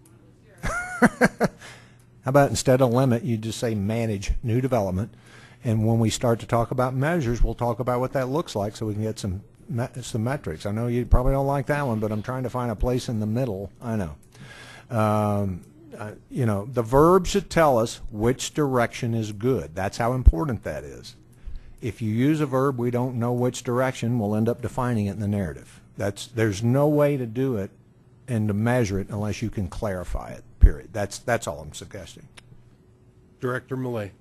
How about instead of limit, you just say manage new development, and when we start to talk about measures, we'll talk about what that looks like so we can get some me some metrics. I know you probably don't like that one, but I'm trying to find a place in the middle. I know. Um, uh, you know, the verb should tell us which direction is good. That's how important that is. If you use a verb we don't know which direction, we'll end up defining it in the narrative. That's, there's no way to do it and to measure it unless you can clarify it, period. That's, that's all I'm suggesting. Director Millay.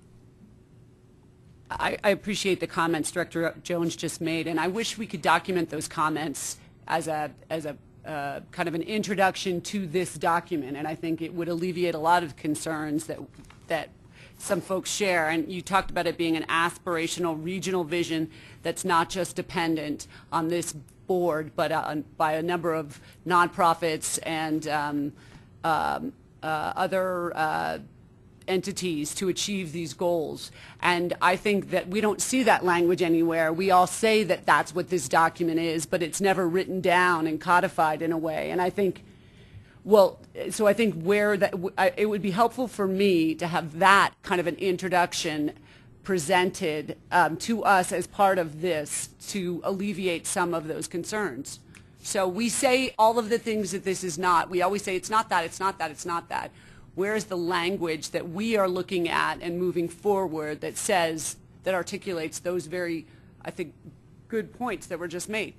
I, I appreciate the comments Director Jones just made, and I wish we could document those comments as a, as a uh, kind of an introduction to this document, and I think it would alleviate a lot of concerns that, that some folks share. And you talked about it being an aspirational regional vision that's not just dependent on this board, but uh, by a number of nonprofits and um, um, uh, other uh, entities to achieve these goals. And I think that we don't see that language anywhere. We all say that that's what this document is, but it's never written down and codified in a way. And I think, well, so I think where that, it would be helpful for me to have that kind of an introduction presented um, to us as part of this to alleviate some of those concerns. So we say all of the things that this is not. We always say it's not that, it's not that, it's not that. Where is the language that we are looking at and moving forward that says, that articulates those very, I think, good points that were just made?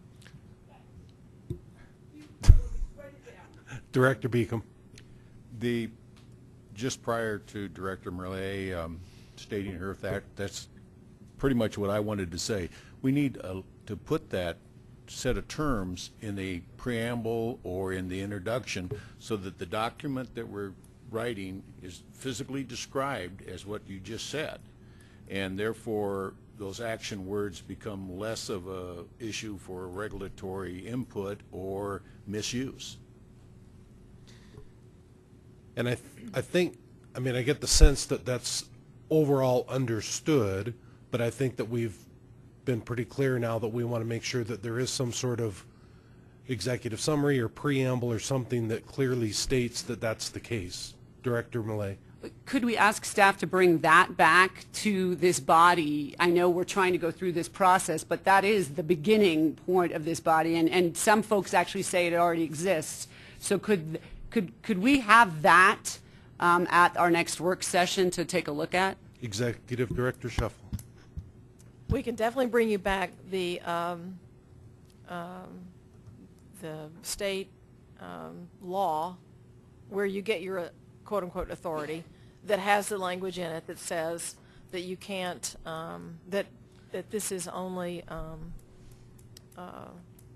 Director Beacom. The, just prior to Director Merlet um, stating her fact, that's pretty much what I wanted to say. We need uh, to put that set of terms in the preamble or in the introduction so that the document that we're writing is physically described as what you just said, and therefore those action words become less of a issue for regulatory input or misuse. And I, th I think, I mean, I get the sense that that's overall understood, but I think that we've been pretty clear now that we want to make sure that there is some sort of executive summary or preamble or something that clearly states that that's the case. Director Millet. Could we ask staff to bring that back to this body? I know we're trying to go through this process, but that is the beginning point of this body, and, and some folks actually say it already exists. So could, could, could we have that um, at our next work session to take a look at? Executive Director Shuffle. We can definitely bring you back the um, um, the state um, law where you get your uh, quote-unquote authority that has the language in it that says that you can't, um, that, that this is only um, uh,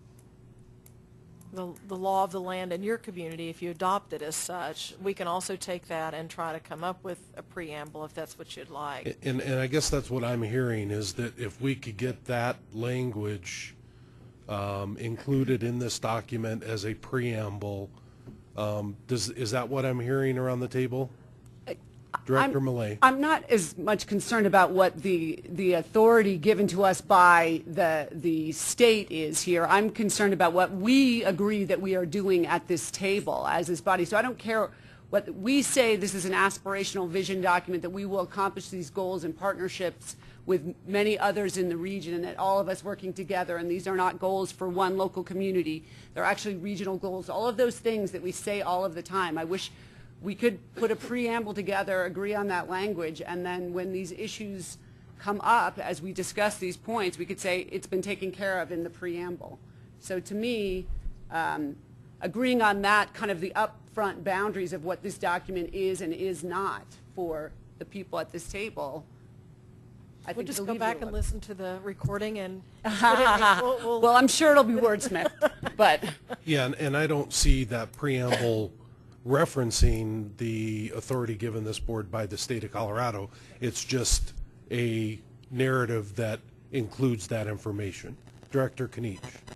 the, the law of the land in your community if you adopt it as such. We can also take that and try to come up with a preamble if that's what you'd like. And, and I guess that's what I'm hearing is that if we could get that language um, included in this document as a preamble, um, does, is that what I'm hearing around the table? Director I'm, Millet. I'm not as much concerned about what the the authority given to us by the the state is here. I'm concerned about what we agree that we are doing at this table as this body. So I don't care what we say. This is an aspirational vision document that we will accomplish these goals in partnerships with many others in the region, and that all of us working together, and these are not goals for one local community. They're actually regional goals. All of those things that we say all of the time. I wish we could put a preamble together, agree on that language, and then when these issues come up as we discuss these points, we could say it's been taken care of in the preamble. So to me, um, agreeing on that kind of the upfront boundaries of what this document is and is not for the people at this table, I We'll think just it's go back and alleviable. listen to the recording and put it, we'll, we'll Well, I'm sure it'll be wordsmithed, but Yeah, and, and I don't see that preamble referencing the authority given this board by the state of Colorado. It's just a narrative that includes that information. Director Kniech.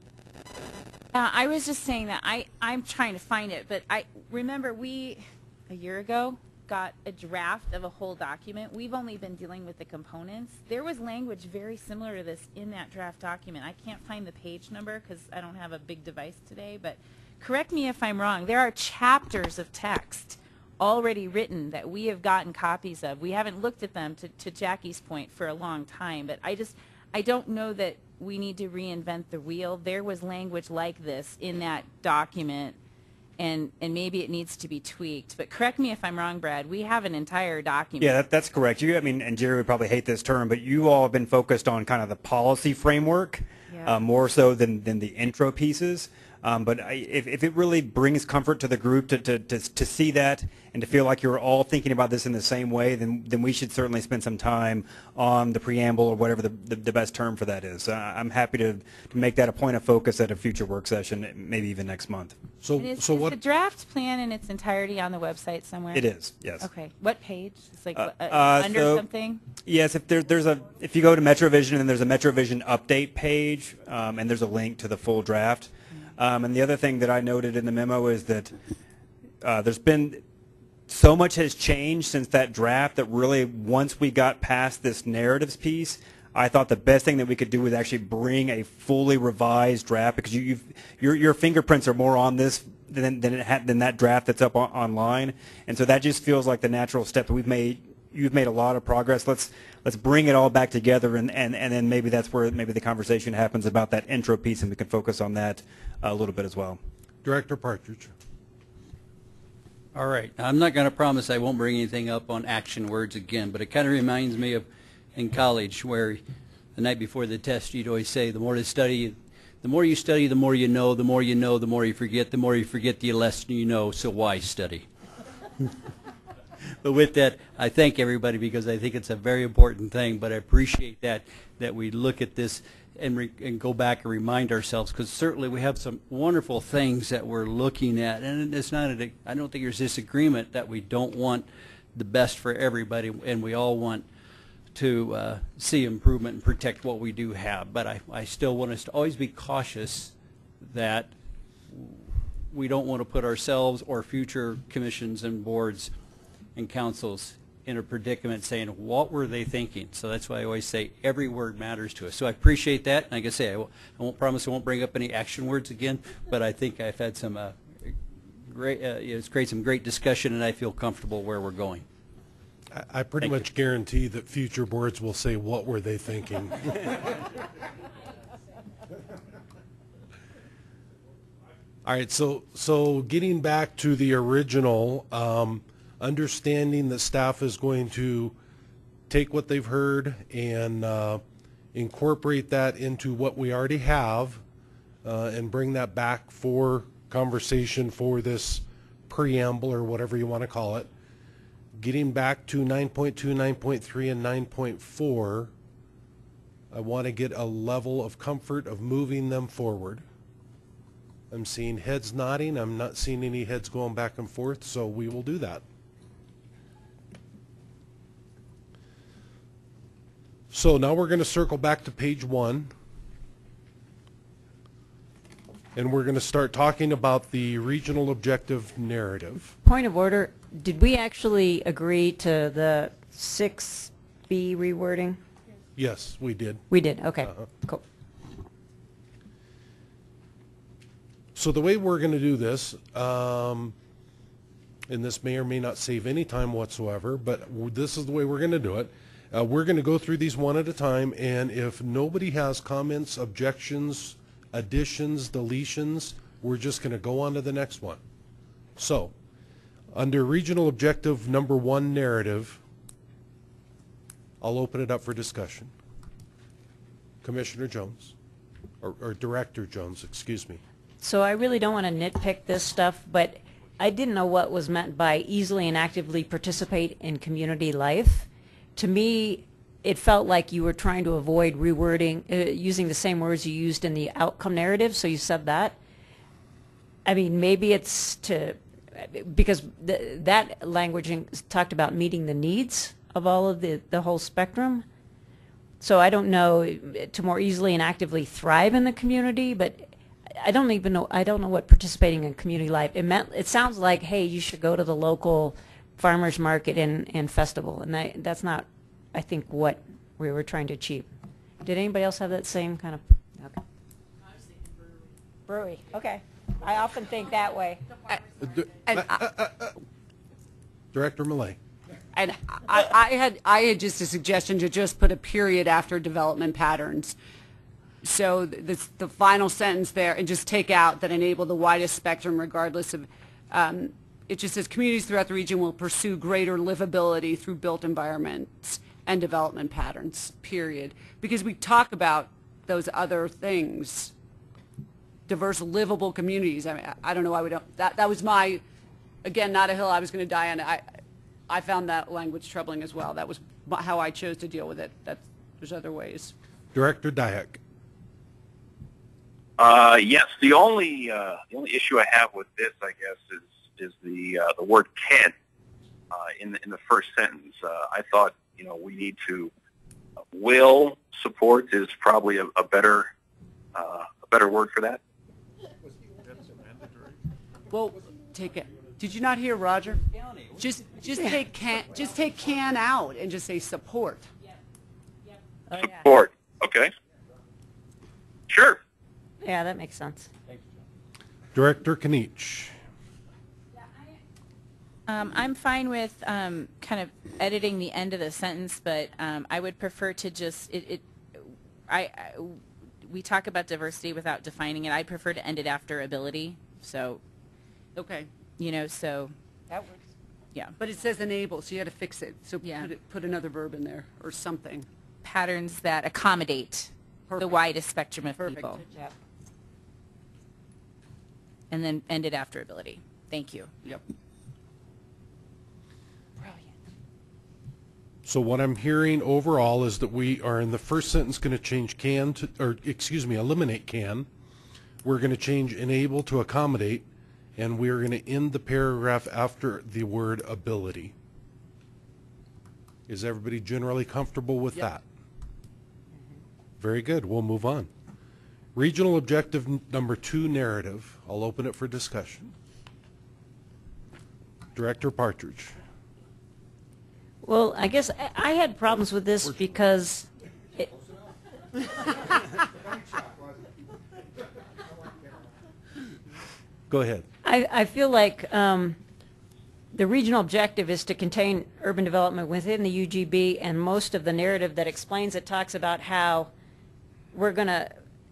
Uh, I was just saying that I, I'm trying to find it, but I remember we, a year ago, got a draft of a whole document. We've only been dealing with the components. There was language very similar to this in that draft document. I can't find the page number because I don't have a big device today, but correct me if I'm wrong. There are chapters of text already written that we have gotten copies of. We haven't looked at them, to, to Jackie's point, for a long time, but I just, I don't know that we need to reinvent the wheel. There was language like this in that document, and, and maybe it needs to be tweaked. But correct me if I'm wrong, Brad. We have an entire document. Yeah, that, that's correct. You, I mean, and Jerry would probably hate this term, but you all have been focused on kind of the policy framework Yeah. uh, more so than, than the intro pieces. Um, but I, if, if it really brings comfort to the group to, to, to, to see that and to feel like you're all thinking about this in the same way, then, then we should certainly spend some time on the preamble or whatever the, the, the best term for that is. Uh, I'm happy to, to make that a point of focus at a future work session, maybe even next month. So, And is, so is what? the draft plan in its entirety on the website somewhere? It is, yes. Okay. What page? It's like Uh, uh, uh, under so- something? Yes, if there, there's a if you go to MetroVision and there's a MetroVision update page, um, and there's a link to the full draft. Um, and the other thing that I noted in the memo is that uh, there's been so much has changed since that draft that really once we got past this narratives piece, I thought the best thing that we could do was actually bring a fully revised draft, because you, you've, your your fingerprints are more on this than than, it had, than that draft that's up on, online, and so that just feels like the natural step that we've made. You've made a lot of progress. Let's let's bring it all back together, and, and, and then maybe that's where maybe the conversation happens about that intro piece, and we can focus on that a little bit as well. Director Partridge. All right. I'm not going to promise I won't bring anything up on action words again, but it kind of reminds me of in college where the night before the test you'd always say the more to study, the more you study, the more you know, the more you know, the more you forget, the more you forget, the less you know, so why study? But with that, I thank everybody because I think it's a very important thing, but I appreciate that, that we look at this and, re and go back and remind ourselves, because certainly we have some wonderful things that we're looking at, and it's not a, I don't think there's disagreement that we don't want the best for everybody, and we all want to uh, see improvement and protect what we do have. But I, I still want us to always be cautious that we don't want to put ourselves or future commissions and boards and councils in a predicament saying, what were they thinking? So that's why I always say every word matters to us. So I appreciate that. And like I say, I won't, I won't promise I won't bring up any action words again, but I think I've had some uh, great, uh, it's great, some great discussion, and I feel comfortable where we're going. I, I pretty Thank much you. guarantee that future boards will say, what were they thinking? All right, so so getting back to the original, um, understanding that staff is going to take what they've heard and uh, incorporate that into what we already have uh, and bring that back for conversation for this preamble or whatever you want to call it. Getting back to nine point two, nine point three, and nine point four, I want to get a level of comfort of moving them forward. I'm seeing heads nodding. I'm not seeing any heads going back and forth, so we will do that. So now we're going to circle back to page one, and we're going to start talking about the regional objective narrative. Point of order, did we actually agree to the six B rewording? Yes, we did. We did, okay, Uh-huh. cool. So the way we're going to do this, um, and this may or may not save any time whatsoever, but w- this is the way we're going to do it. Uh, we're going to go through these one at a time, and if nobody has comments, objections, additions, deletions, we're just going to go on to the next one. So, under regional objective number one narrative, I'll open it up for discussion. Commissioner Jones, or, or Director Jones, excuse me. So I really don't want to nitpick this stuff, but I didn't know what was meant by easily and actively participate in community life. To me, it felt like you were trying to avoid rewording, uh, using the same words you used in the outcome narrative, so you said that. I mean, maybe it's to, because the, that language in- talked about meeting the needs of all of the, the whole spectrum. So I don't know, to more easily and actively thrive in the community, but I don't even know, I don't know what participating in community life, it meant, it sounds like, hey, you should go to the local farmer's market and, and festival, and I, that's not, I think, what we were trying to achieve. Did anybody else have that same kind of, okay. Brewery, okay. I often think that way. And Uh, uh, uh, uh, Director Millay. And I, I had I had just a suggestion to just put a period after development patterns. So the, the final sentence there, and just take out that enable the widest spectrum regardless of, um, it just says communities throughout the region will pursue greater livability through built environments and development patterns, period. Because we talk about those other things diverse, livable communities. I mean, I, I don't know why we don't, that, that was my, again, not a hill I was going to die on. I, I found that language troubling as well. That was how I chose to deal with it. That, there's other ways. Director Dyack. Uh, yes, the only uh, the only issue I have with this, I guess, is is the uh, the word "can" uh, in the in the first sentence. Uh, I thought, you know, we need to uh, will support is probably a, a better uh, a better word for that. Well, take it. Did you not hear Roger? Just just take can just take can out and just say support. Oh, yeah. Support. Okay. Sure. Yeah, that makes sense. Director Kinich. Um, I'm fine with um, kind of editing the end of the sentence, but um, I would prefer to just it. it I, I we talk about diversity without defining it. I prefer to end it after ability. So, okay, you know, so that works. Yeah, but it says enable, so you got to fix it. So yeah. put it, put another verb in there or something. Patterns that accommodate Perfect. the widest spectrum of Perfect. people. Yep. And then end it after ability. Thank you. Yep. So what I'm hearing overall is that we are in the first sentence going to change can to, or excuse me, eliminate can. We're going to change enable to accommodate, and we're going to end the paragraph after the word ability. Is everybody generally comfortable with Yep. that? Very good. We'll move on. Regional objective n- number two, narrative. I'll open it for discussion. Director Partridge. Well, I guess I, I had problems with this because it, Go ahead. I, I feel like um, the regional objective is to contain urban development within the U G B, and most of the narrative that explains it talks about how we're going to,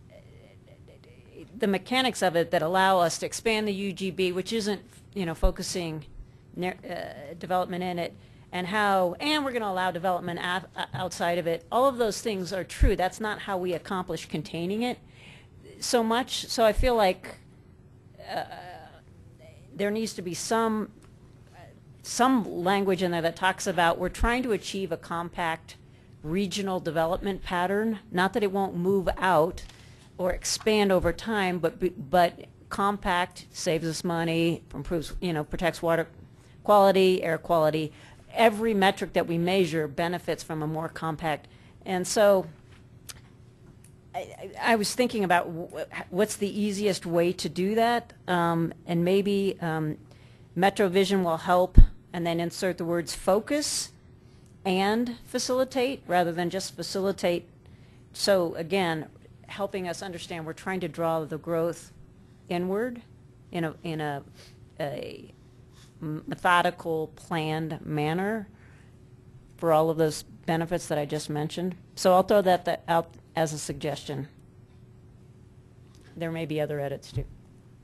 the mechanics of it that allow us to expand the U G B, which isn't, you know, focusing nar- uh, development in it, and how, and we're going to allow development af- outside of it. All of those things are true. That's not how we accomplish containing it so much. So I feel like uh, there needs to be some some language in there that talks about we're trying to achieve a compact regional development pattern. Not that it won't move out or expand over time, but but compact saves us money, improves, you know, protects water quality, air quality. Every metric that we measure benefits from a more compact. And so I, I I was thinking about wh- what's the easiest way to do that, um, and maybe um, MetroVision will help, and then insert the words focus and facilitate rather than just facilitate. So again, helping us understand we're trying to draw the growth inward in a in a, a methodical, planned manner for all of those benefits that I just mentioned. So I'll throw that, that out as a suggestion. There may be other edits too.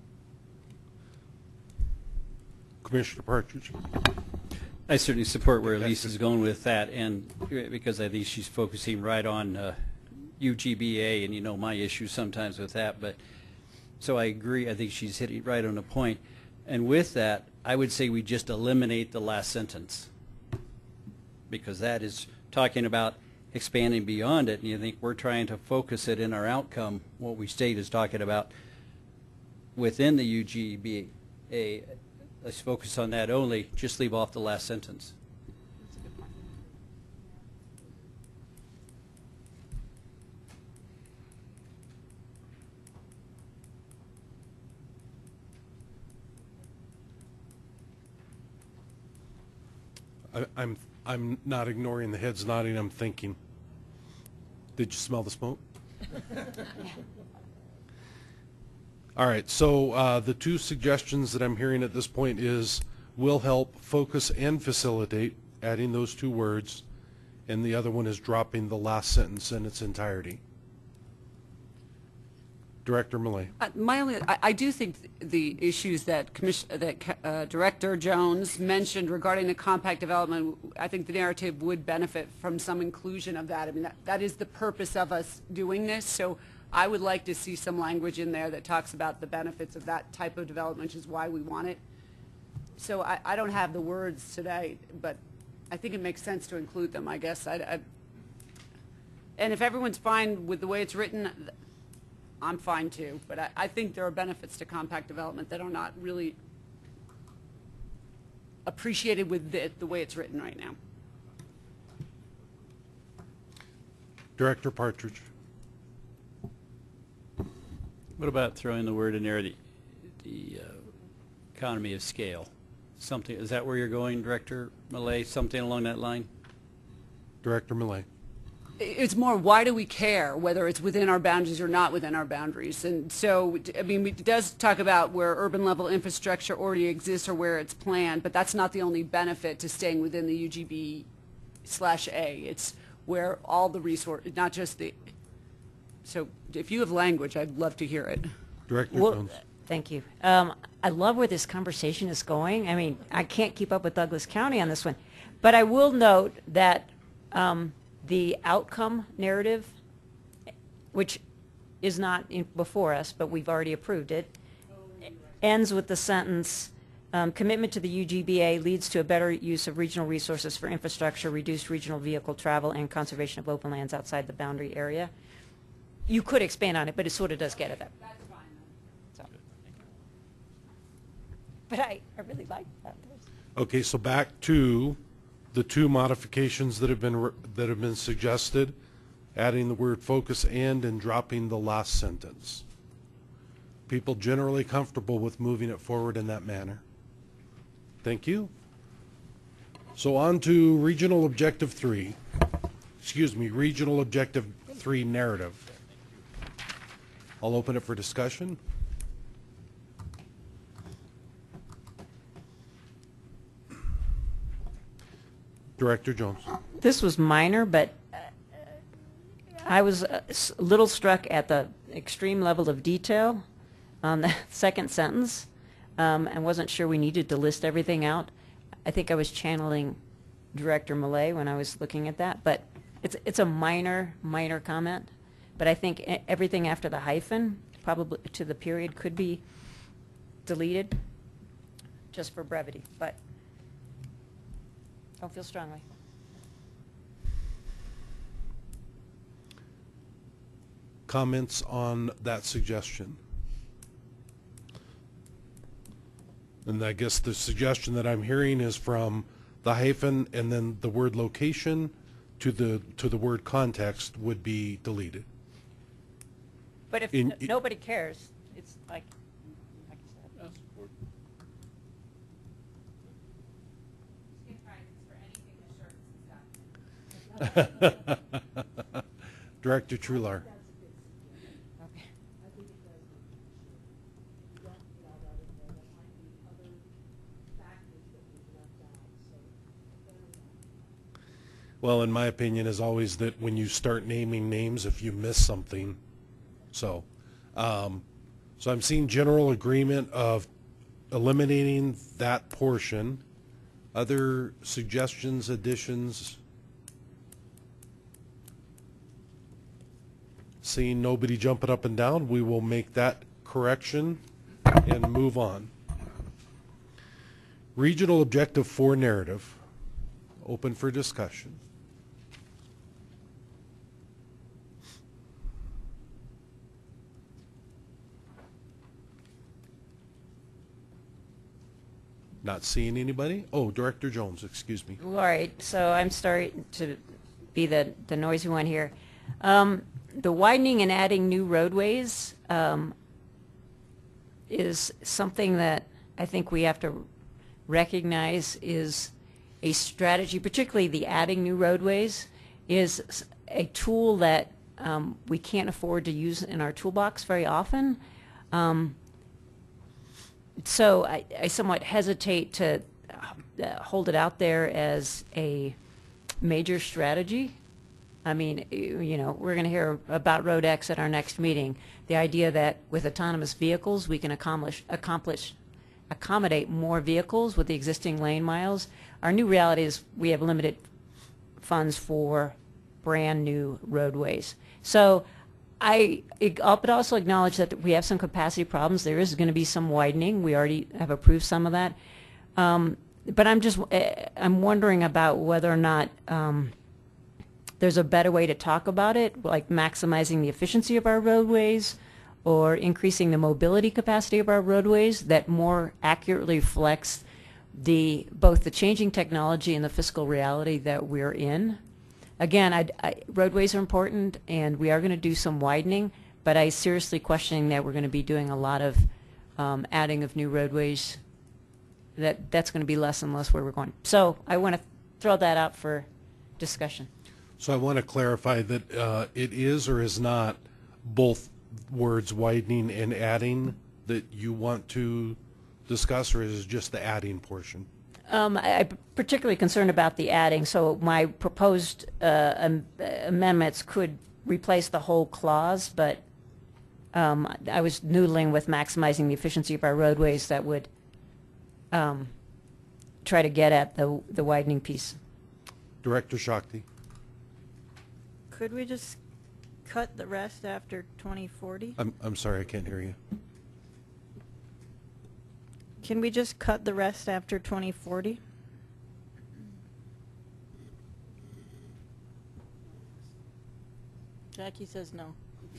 Commissioner Partridge. I certainly support where Lisa's going with that, and because I think she's focusing right on uh, U G B A, and you know my issue sometimes with that. But so I agree. I think she's hitting right on the point. And with that, I would say we just eliminate the last sentence, because that is talking about expanding beyond it, and you think we're trying to focus it in our outcome. What we state is talking about within the U G B A. Let's focus on that only. Just leave off the last sentence. I, I'm I'm not ignoring the heads nodding. I'm thinking. Did you smell the smoke? All right. So uh, the two suggestions that I'm hearing at this point is will help, focus, and facilitate. Adding those two words, and the other one is dropping the last sentence in its entirety. Director Millay. Uh, my only, I, I do think th- the issues that commission, that uh, Director Jones mentioned regarding the compact development, I think the narrative would benefit from some inclusion of that. I mean, that, that is the purpose of us doing this. So I would like to see some language in there that talks about the benefits of that type of development, which is why we want it. So I, I don't have the words today, but I think it makes sense to include them, I guess. I, I, and if everyone's fine with the way it's written, I'm fine too. But I, I think there are benefits to compact development that are not really appreciated with the, the way it's written right now. Director Partridge. What about throwing the word in there, the, the uh, economy of scale? Something, is that where you're going, Director Millay? Something along that line? Director Millay. It's more, why do we care whether it's within our boundaries or not within our boundaries? And so, I mean, it does talk about where urban level infrastructure already exists or where it's planned, but that's not the only benefit to staying within the U G B slash A. It's where all the resource, not just the, so if you have language, I'd love to hear it. Director Well, Jones. thank you. Um, I love where this conversation is going. I mean, I can't keep up with Douglas County on this one, but I will note that um, the outcome narrative, which is not in, before us, but we've already approved it, ends with the sentence, um, commitment to the U G B A leads to a better use of regional resources for infrastructure, reduced regional vehicle travel, and conservation of open lands outside the boundary area. You could expand on it, but it sort of does get at that. That's fine. So. But I, I really like that. Okay, so back to the two modifications that have been re- that have been suggested, adding the word focus and and dropping the last sentence. People generally comfortable with moving it forward in that manner. Thank you. So on to regional objective three. Excuse me, regional objective three narrative. I'll open it for discussion. Director Jones. This was minor, but uh, I was uh, s- a little struck at the extreme level of detail on the second sentence, um, and wasn't sure we needed to list everything out. I think I was channeling Director Millay when I was looking at that, but it's it's a minor, minor comment. But I think e- everything after the hyphen, probably to the period, could be deleted, just for brevity, but don't feel strongly. Comments on that suggestion? And I guess the suggestion that I'm hearing is from the hyphen and then the word location to the to the word context would be deleted. But if In- n- nobody cares, it's like, like I said. Director Trular. Okay. Well, in my opinion, is always that when you start naming names, if you miss something, so, um, so I'm seeing general agreement of eliminating that portion. Other suggestions, additions? Seeing nobody jumping up and down, we will make that correction and move on. Regional Objective four narrative, open for discussion. Not seeing anybody? Oh, Director Jones, excuse me. All right, so I'm starting to be the, the noisy one here. Um, the widening and adding new roadways um, is something that I think we have to recognize is a strategy, particularly the adding new roadways, is s- a tool that um, we can't afford to use in our toolbox very often. Um, so I, I somewhat hesitate to uh, hold it out there as a major strategy. I mean, you you know, we're going to hear about Road X at our next meeting. The idea that with autonomous vehicles we can accomplish, accomplish, accommodate more vehicles with the existing lane miles. Our new reality is we have limited funds for brand new roadways. So I, I'll but also acknowledge that we have some capacity problems. There is going to be some widening. We already have approved some of that. Um, but I'm just, uh, I'm wondering about whether or not um, there's a better way to talk about it, like maximizing the efficiency of our roadways or increasing the mobility capacity of our roadways that more accurately reflects the, both the changing technology and the fiscal reality that we're in. Again, I, I, roadways are important, and we are going to do some widening, but I seriously questioning that we're going to be doing a lot of um, adding of new roadways. That that's going to be less and less where we're going. So I want to throw that out for discussion. So I want to clarify that uh, it is or is not both words widening and adding that you want to discuss, or is it just the adding portion? Um, I, I'm particularly concerned about the adding, so my proposed uh, am, amendments could replace the whole clause, but um, I was noodling with maximizing the efficiency of our roadways that would um, try to get at the, the widening piece. Director Shakti. Could we just cut the rest after twenty forty? I'm, I'm sorry, I can't hear you. Can we just cut the rest after twenty forty? Jackie says no.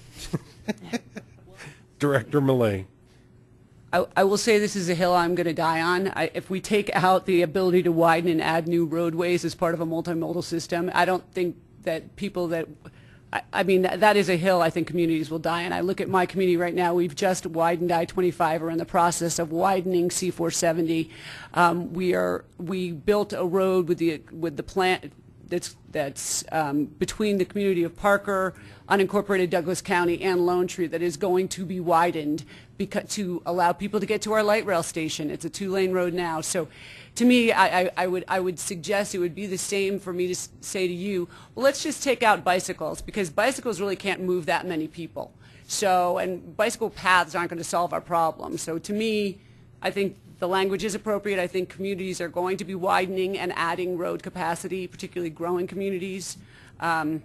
Director Millay. I, I will say this is a hill I'm going to die on. I, if we take out the ability to widen and add new roadways as part of a multimodal system, I don't think that people that, I, I mean, that, that is a hill I think communities will die on. I look at my community right now. We've just widened I twenty-five. We're in the process of widening C four seventy. Um, we are we built a road with the with the plant that's that's um, between the community of Parker, unincorporated Douglas County, and Lone Tree that is going to be widened because to allow people to get to our light rail station. It's a two-lane road now. So to me, I, I, I would I would suggest it would be the same for me to s say to you, well, let's just take out bicycles, because bicycles really can't move that many people. So, and bicycle paths aren't going to solve our problem. So to me, I think the language is appropriate. I think communities are going to be widening and adding road capacity, particularly growing communities. Um,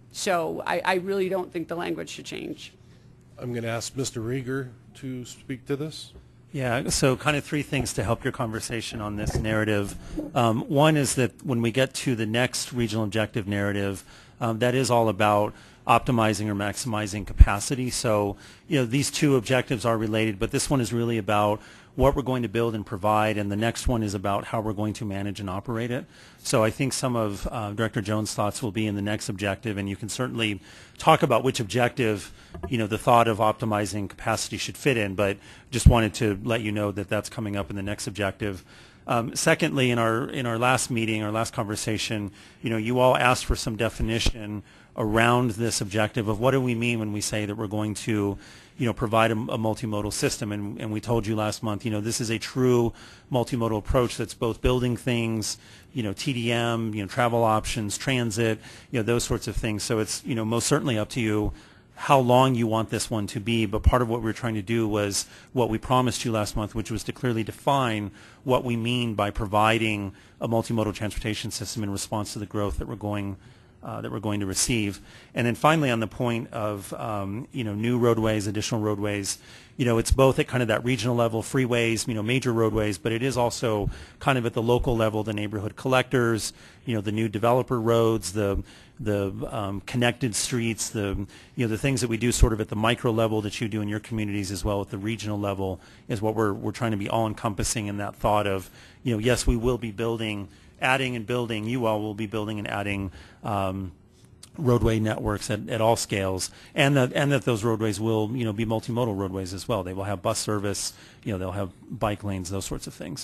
so I, I really don't think the language should change. I'm going to ask Mister Rieger to speak to this. Yeah, so kind of three things to help your conversation on this narrative. Um, one is that when we get to the next regional objective narrative, um, that is all about optimizing or maximizing capacity. So, you know, these two objectives are related, but this one is really about what we're going to build and provide, and the next one is about how we're going to manage and operate it. So I think some of uh, Director Jones' thoughts will be in the next objective, and you can certainly talk about which objective, you know, the thought of optimizing capacity should fit in, but just wanted to let you know that that's coming up in the next objective. Um, secondly, in our in our last meeting, our last conversation, you know, you all asked for some definition around this objective of what do we mean when we say that we're going to, you know, provide a, a multimodal system. And, and we told you last month, you know, this is a true multimodal approach that's both building things, you know, T D M, you know, travel options, transit, you know, those sorts of things. So it's, you know, most certainly up to you how long you want this one to be. But part of what we were trying to do was what we promised you last month, which was to clearly define what we mean by providing a multimodal transportation system in response to the growth that we're going Uh, that we're going to receive. And then finally, on the point of um, you know, new roadways, additional roadways, you know, it's both at kind of that regional level, freeways, you know, major roadways, but it is also kind of at the local level, the neighborhood collectors, you know, the new developer roads, the the um, connected streets, the you know, the things that we do sort of at the micro level that you do in your communities as well at the regional level is what we're we're trying to be all encompassing in that thought of, you know, yes, we will be building. adding and building, you all will be building and adding um, roadway networks at, at all scales, and that and that those roadways will, you know, be multimodal roadways as well. They will have bus service, you know, they'll have bike lanes, those sorts of things.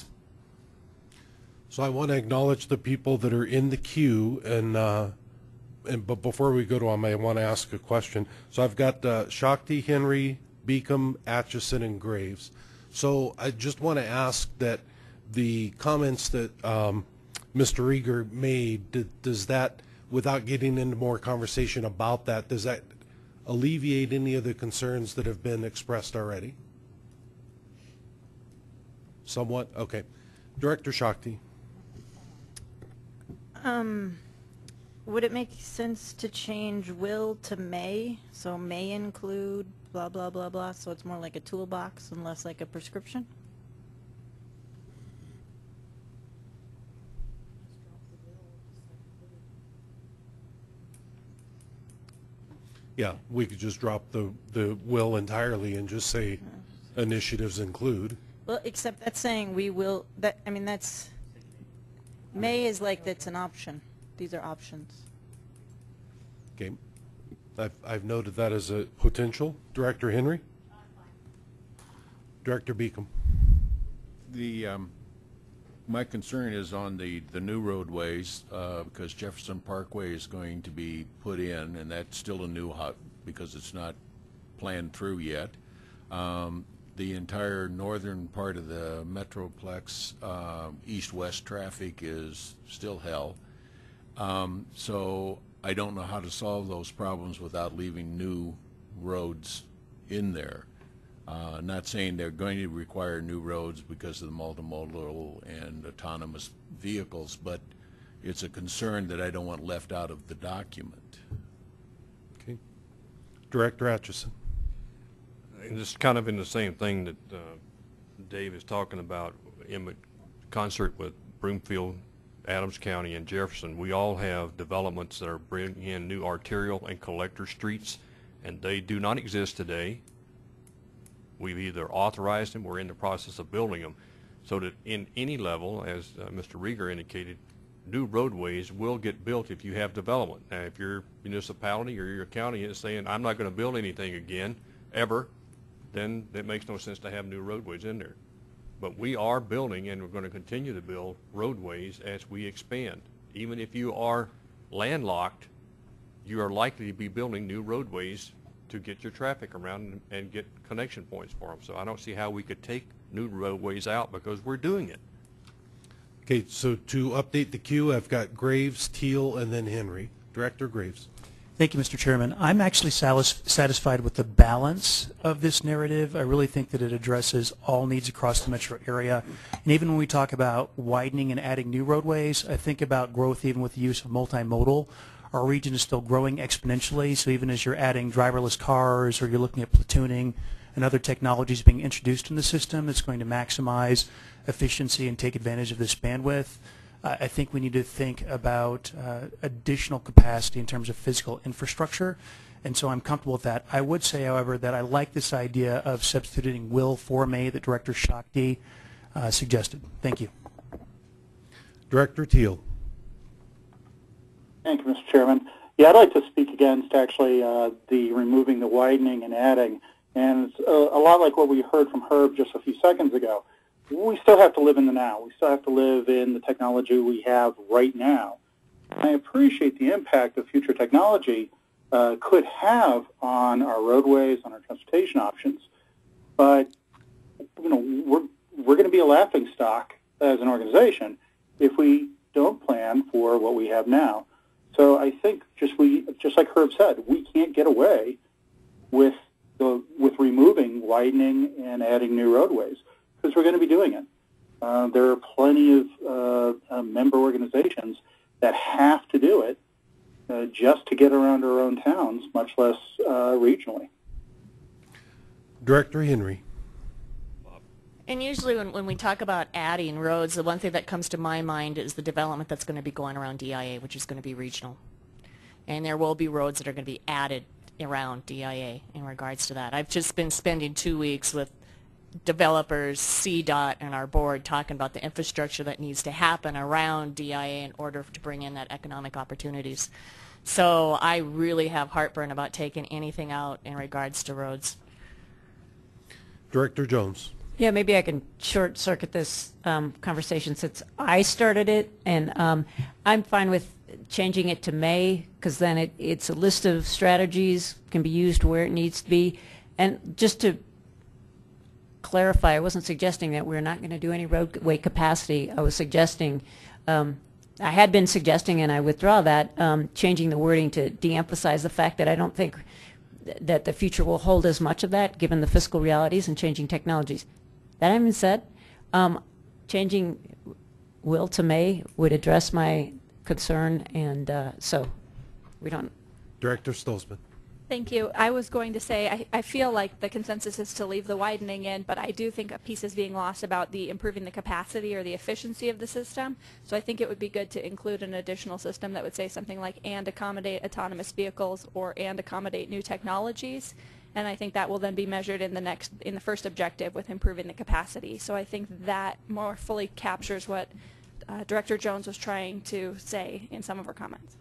So I want to acknowledge the people that are in the queue, and uh, and but before we go to them, I want to ask a question. So I've got uh, Shakti, Henry, Beacom, Atchison, and Graves. So I just want to ask that the comments that um, Mister Rieger made, did, does that, without getting into more conversation about that, does that alleviate any of the concerns that have been expressed already? Somewhat? Okay. Director Shakti. Um, would it make sense to change will to may? So may include blah, blah, blah, blah, so it's more like a toolbox and less like a prescription? Yeah, we could just drop the, the will entirely and just say initiatives include. Well, except that's saying we will, that, I mean, that's, may is like that's an option. These are options. Okay. I've, I've noted that as a potential. Director Henry? Director Beacom? The, um, my concern is on the, the new roadways, uh, because Jefferson Parkway is going to be put in, and that's still a new hub because it's not planned through yet. Um, the entire northern part of the Metroplex, uh, east-west traffic is still hell. Um, so I don't know how to solve those problems without leaving new roads in there. Uh, not saying they're going to require new roads because of the multimodal and autonomous vehicles, but it's a concern that I don't want left out of the document. Okay. Director Atchison? And it's kind of in the same thing that uh, Dave is talking about in concert with Broomfield, Adams County, and Jefferson. We all have developments that are bringing in new arterial and collector streets, and they do not exist today. We've either authorized them or in the process of building them, so that in any level, as uh, Mister Rieger indicated, new roadways will get built if you have development. Now, if your municipality or your county is saying, I'm not going to build anything again, ever, then it makes no sense to have new roadways in there. But we are building, and we're going to continue to build roadways as we expand. Even if you are landlocked, you are likely to be building new roadways to get your traffic around and, and get connection points for them. So I don't see how we could take new roadways out because we're doing it. Okay, so to update the queue, I've got Graves, Teal, and then Henry. Director Graves. Thank you, Mister Chairman. I'm actually satis satisfied with the balance of this narrative. I really think that it addresses all needs across the metro area. And even when we talk about widening and adding new roadways, I think about growth even with the use of multimodal. Our region is still growing exponentially, so even as you're adding driverless cars or you're looking at platooning and other technologies being introduced in the system, it's going to maximize efficiency and take advantage of this bandwidth. Uh, I think we need to think about uh, additional capacity in terms of physical infrastructure, and so I'm comfortable with that. I would say, however, that I like this idea of substituting will for may that Director Shakti uh, suggested. Thank you. Director Teal. Thank you, Mister Chairman. Yeah, I'd like to speak against actually uh, the removing the widening and adding, and it's a, a lot like what we heard from Herb just a few seconds ago. We still have to live in the now. We still have to live in the technology we have right now. I appreciate the impact that future technology uh, could have on our roadways, on our transportation options, but you know we're we're going to be a laughing stock as an organization if we don't plan for what we have now. So I think just we just like Herb said, we can't get away with the with removing widening and adding new roadways, because we're going to be doing it. Uh, there are plenty of uh, uh, member organizations that have to do it uh, just to get around our own towns, much less uh, regionally. Director Henry. And usually when, when we talk about adding roads, the one thing that comes to my mind is the development that's going to be going around D I A, which is going to be regional. And there will be roads that are going to be added around D I A in regards to that. I've just been spending two weeks with developers, C DOT, and our board talking about the infrastructure that needs to happen around D I A in order to bring in that economic opportunities. So I really have heartburn about taking anything out in regards to roads. Director Jones. Yeah, maybe I can short circuit this um, conversation since I started it, and um, I'm fine with changing it to may, because then it, it's a list of strategies, can be used where it needs to be. And just to clarify, I wasn't suggesting that we're not going to do any roadway capacity. I was suggesting, um, I had been suggesting, and I withdraw that, um, changing the wording to de-emphasize the fact that I don't think th that the future will hold as much of that given the fiscal realities and changing technologies. That having said, um, changing will to may would address my concern, and uh, so we don't. Director Stolzman. Thank you. I was going to say, I, I feel like the consensus is to leave the widening in, but I do think a piece is being lost about the improving the capacity or the efficiency of the system. So I think it would be good to include an additional system that would say something like, and accommodate autonomous vehicles, or and accommodate new technologies. And I think that will then be measured in the next, in the first objective with improving the capacity. So I think that more fully captures what uh, Director Jones was trying to say in some of her comments.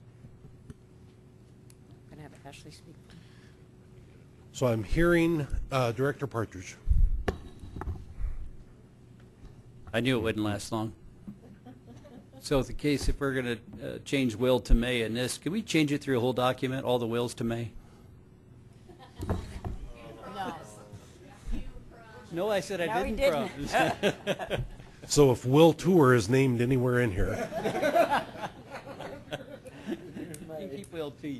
I'm going to have Ashley speak. So I'm hearing uh, Director Partridge. I knew it wouldn't last long. So it's the case, if we're going to uh, change will to may in this, can we change it through a whole document, all the wills to may? No. No, I said I No, he didn't. didn't. promise. So if Will Tour is named anywhere in here. You keep will T.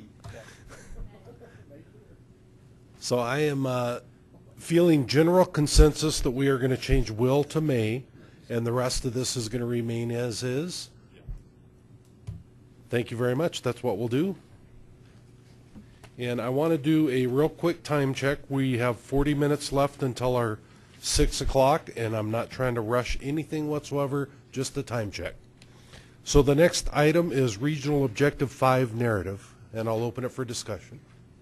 So I am uh, feeling general consensus that we are going to change will to may, and the rest of this is going to remain as is. Thank you very much. That's what we'll do. And I want to do a real quick time check. We have forty minutes left until our six o'clock, and I'm not trying to rush anything whatsoever, just a time check. So the next item is Regional Objective five narrative, and I'll open it for discussion.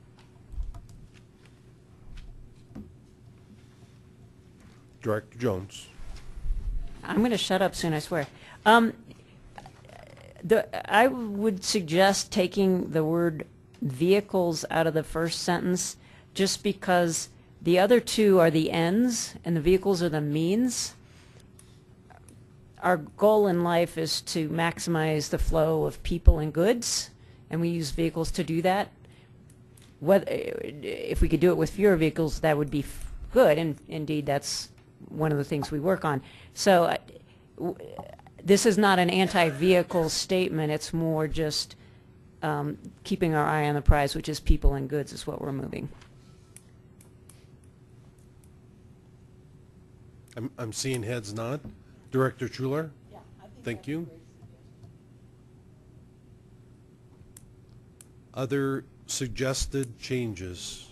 Director Jones. I'm going to shut up soon, I swear. Um, the, I would suggest taking the word vehicles out of the first sentence, just because the other two are the ends and the vehicles are the means. Our goal in life is to maximize the flow of people and goods, and we use vehicles to do that. Whether, if we could do it with fewer vehicles, that would be f good, and indeed that's one of the things we work on. So uh, w this is not an anti-vehicle statement. It's more just um, keeping our eye on the prize, which is people and goods, is what we're moving. I'm, I'm seeing heads nod. Director Schuler? Yeah, I think Thank that's you. a great suggestion. Other suggested changes?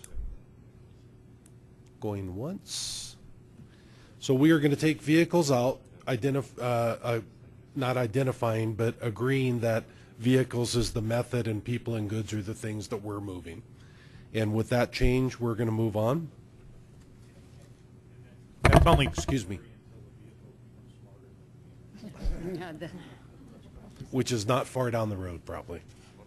Going once. So we are going to take vehicles out, identif uh, uh, not identifying, but agreeing that vehicles is the method and people and goods are the things that we're moving. And with that change, we're going to move on. That's only, excuse me, which is not far down the road, probably.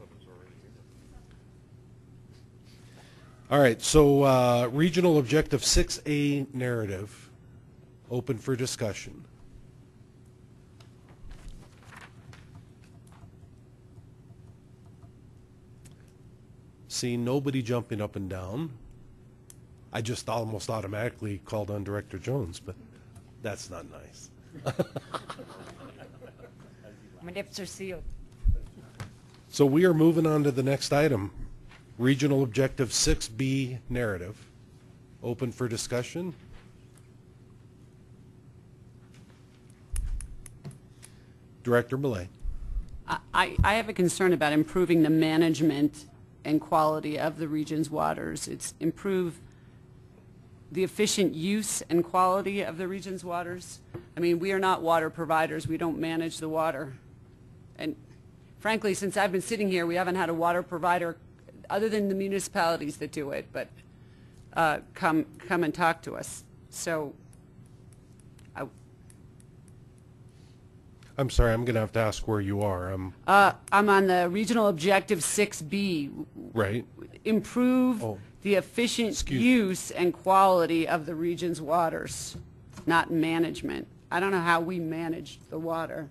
All right, so uh, Regional Objective six A narrative, open for discussion. Seeing nobody jumping up and down, I just almost automatically called on Director Jones, but that's not nice. My lips are sealed. So we are moving on to the next item, Regional Objective six B narrative. Open for discussion. Director Millay. I, I have a concern about improving the management and quality of the region's waters. It's improve the efficient use and quality of the region's waters. I mean, we are not water providers. We don't manage the water. And frankly, since I've been sitting here, we haven't had a water provider, other than the municipalities that do it, but uh, come, come and talk to us. So I, I'm sorry, I'm going to have to ask where you are. I'm Uh, I'm on the Regional Objective six B. right. Improve Oh. the efficient Excuse- use and quality of the region's waters, not management. I don't know how we manage the water.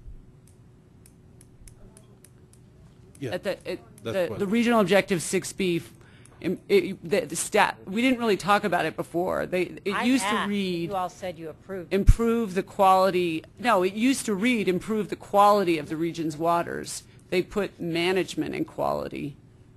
Yeah, At the, it, that's the, what- the Regional Objective six B, im- it, the, the stat, we didn't really talk about it before. They, it I used had. to read. You all said you approved. Improve the quality, no, it used to read improve the quality of the region's waters. They put management and quality.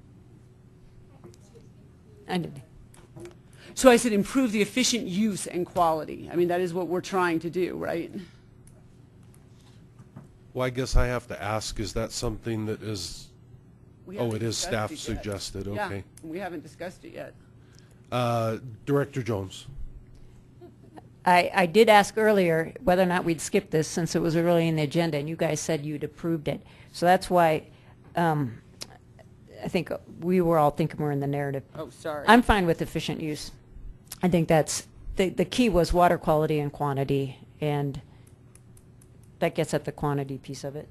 I did. So I said improve the efficient use and quality. I mean, that is what we're trying to do, right? Well, I guess I have to ask, is that something that is, We oh, haven't it is discussed staff it yet. suggested, Yeah, okay. we haven't discussed it yet. Uh, Director Jones. I, I did ask earlier whether or not we'd skip this since it was early in the agenda, and you guys said you'd approved it. So that's why um, I think we were all thinking we're in the narrative. Oh, sorry. I'm fine with efficient use. I think that's, the, the key was water quality and quantity, and that gets at the quantity piece of it.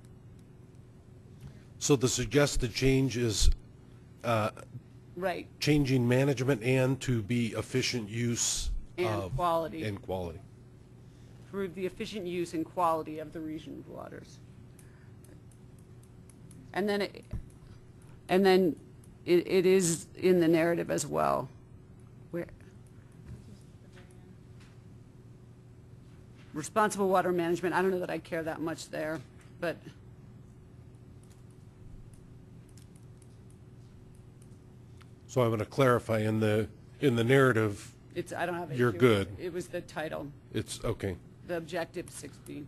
So the suggested change is uh, Right. changing management and to be efficient use And of. quality. And quality. Improve the efficient use and quality of the region's waters. And then it, and then it, it is in the narrative as well. Where responsible water management, I don't know that I care that much there, but So I'm going to clarify, in the, in the narrative, it's, I don't have an you're issue with good. it. It was the title, It's, okay. the objective six B.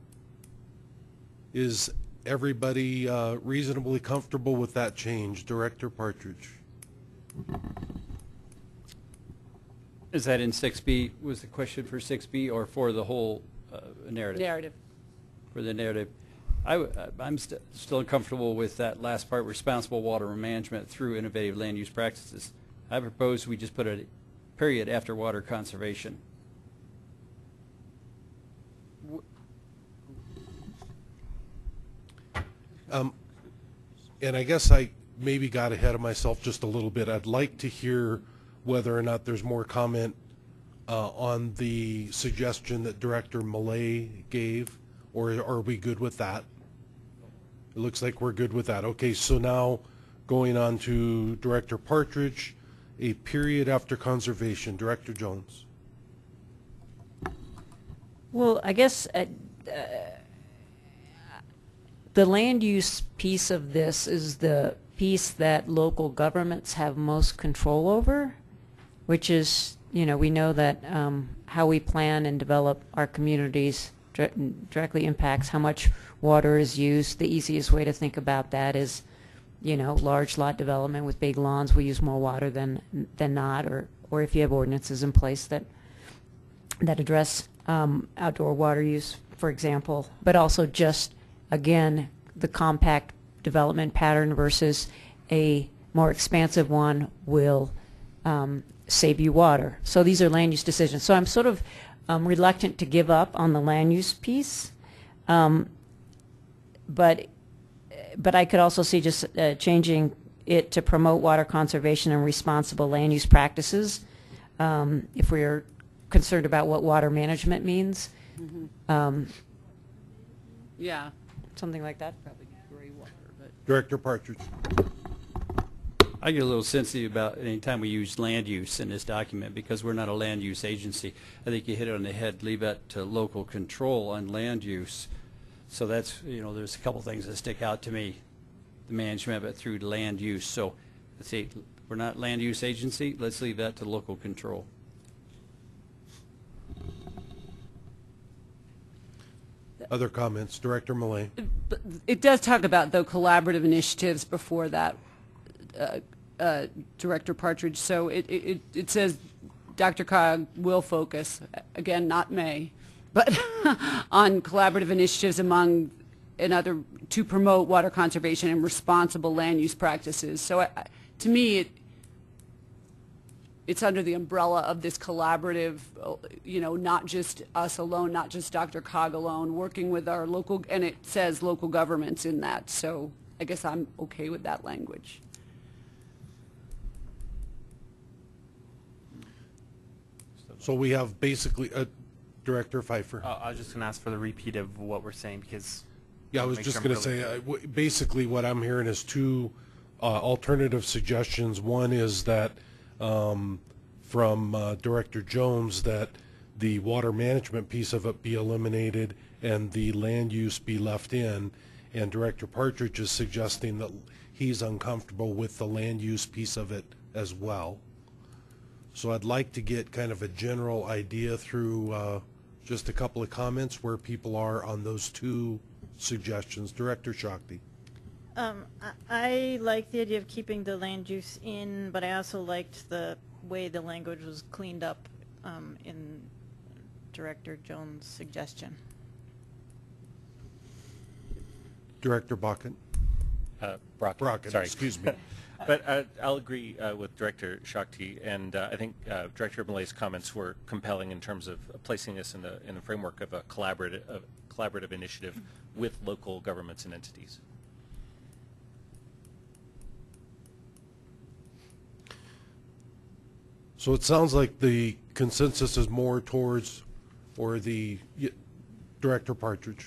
Is everybody uh, reasonably comfortable with that change? Director Partridge? Is that in six B, was the question for six B or for the whole uh, narrative? Narrative. For the narrative. I w I'm st still uncomfortable with that last part, responsible water management through innovative land use practices. I propose we just put a period after water conservation. Um, and I guess I maybe got ahead of myself just a little bit. I'd like to hear whether or not there's more comment uh, on the suggestion that Director Millay gave, or are we good with that? It looks like we're good with that. Okay, so now going on to Director Partridge, a period after conservation. Director Jones. Well, I guess uh, uh, the land use piece of this is the piece that local governments have most control over, which is, you know, we know that um, how we plan and develop our communities dire directly impacts how much water is used. The easiest way to think about that is, you know, large lot development with big lawns, we use more water than than not, or or if you have ordinances in place that that address um, outdoor water use, for example, but also just, again, the compact development pattern versus a more expansive one will um, save you water. So these are land use decisions. So I'm sort of um, reluctant to give up on the land use piece, um, but but I could also see just uh, changing it to promote water conservation and responsible land use practices. Um, if we are concerned about what water management means, Mm-hmm. um, Yeah. something like that. Probably gray water, but. Director Partridge. I get a little sensitive about any time we use land use in this document because we're not a land use agency. I think you hit it on the head, leave that to local control on land use. So that's, you know, there's a couple things that stick out to me. The management, but through land use. So let's see, we're not land use agency, let's leave that to local control. Other comments? Director Millay. But it does talk about, though, collaborative initiatives before that, uh, uh, Director Partridge. So it, it, it says Doctor Cog will focus, again, not may, but on collaborative initiatives among another to promote water conservation and responsible land use practices. So I, to me, it, it's under the umbrella of this collaborative, you know, not just us alone, not just Doctor Cog alone, working with our local, and it says local governments in that. So I guess I'm okay with that language. So we have basically, uh, Director Pfeiffer. Uh, I was just going to ask for the repeat of what we're saying because. Yeah, I was make just sure I'm going to really say, clear. uh, w basically what I'm hearing is two uh, alternative suggestions. One is that um, from uh, Director Jones that the water management piece of it be eliminated and the land use be left in, and Director Partridge is suggesting that he's uncomfortable with the land use piece of it as well. So I'd like to get kind of a general idea through uh, just a couple of comments where people are on those two suggestions. Director Shakti. Um, I, I like the idea of keeping the land use in, but I also liked the way the language was cleaned up um, in Director Jones' suggestion. Director Bucket. Uh, Brockett. Brockett, Sorry. excuse me. But uh, I'll agree uh, with Director Shakti, and uh, I think uh, Director Malay's comments were compelling in terms of placing this in the in the framework of a collaborative a collaborative initiative with local governments and entities. So it sounds like the consensus is more towards, or the y- Director Partridge.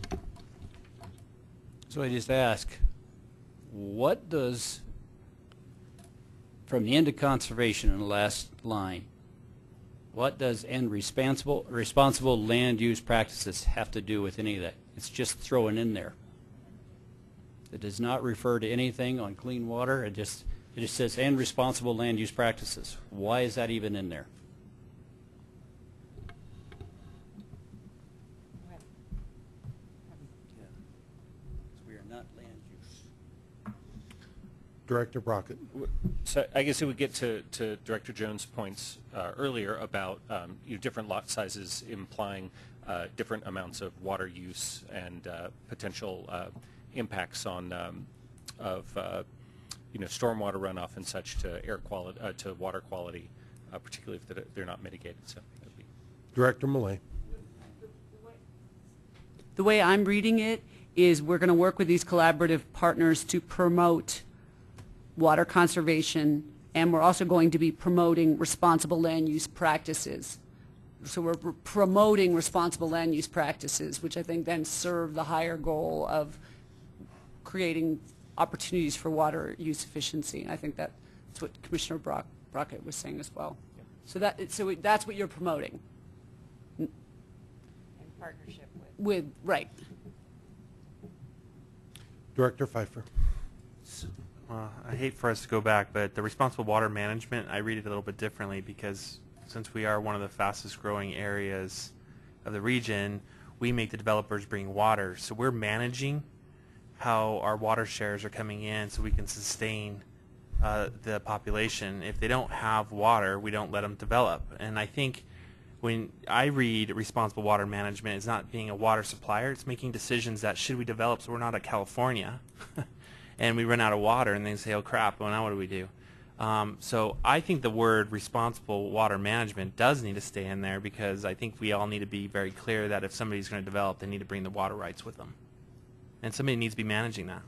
So I just ask, what does, from the end of conservation in the last line, what does end responsible responsible land use practices have to do with any of that? It's just thrown in there. It does not refer to anything on clean water. It just it just says and responsible land use practices. Why is that even in there? We are not land use. Director Brockett. So I guess it would get to, to Director Jones' points uh, earlier about um, you know, different lot sizes implying uh, different amounts of water use and uh, potential uh, impacts on um, of uh, you know stormwater runoff and such to air quality uh, to water quality, uh, particularly if they're, they're not mitigated. So that'd be Director Malay. The way I'm reading it is we're going to work with these collaborative partners to promote water conservation, and we're also going to be promoting responsible land use practices. So we're pr- promoting responsible land use practices, which I think then serve the higher goal of creating opportunities for water use efficiency. And I think that, that's what Commissioner Brock, Brockett was saying as well. Yep. So that so it, that's what you're promoting. In partnership with. With, right. Director Pfeiffer. Well, I hate for us to go back, but the responsible water management, I read it a little bit differently because since we are one of the fastest growing areas of the region, we make the developers bring water. So we're managing how our water shares are coming in so we can sustain uh, the population. If they don't have water, we don't let them develop. And I think when I read responsible water management, it's not being a water supplier, it's making decisions that should we develop so we're not a California and we run out of water and then say, oh crap, well now what do we do? Um, so I think the word responsible water management does need to stay in there because I think we all need to be very clear that if somebody's going to develop, they need to bring the water rights with them. And somebody needs to be managing that.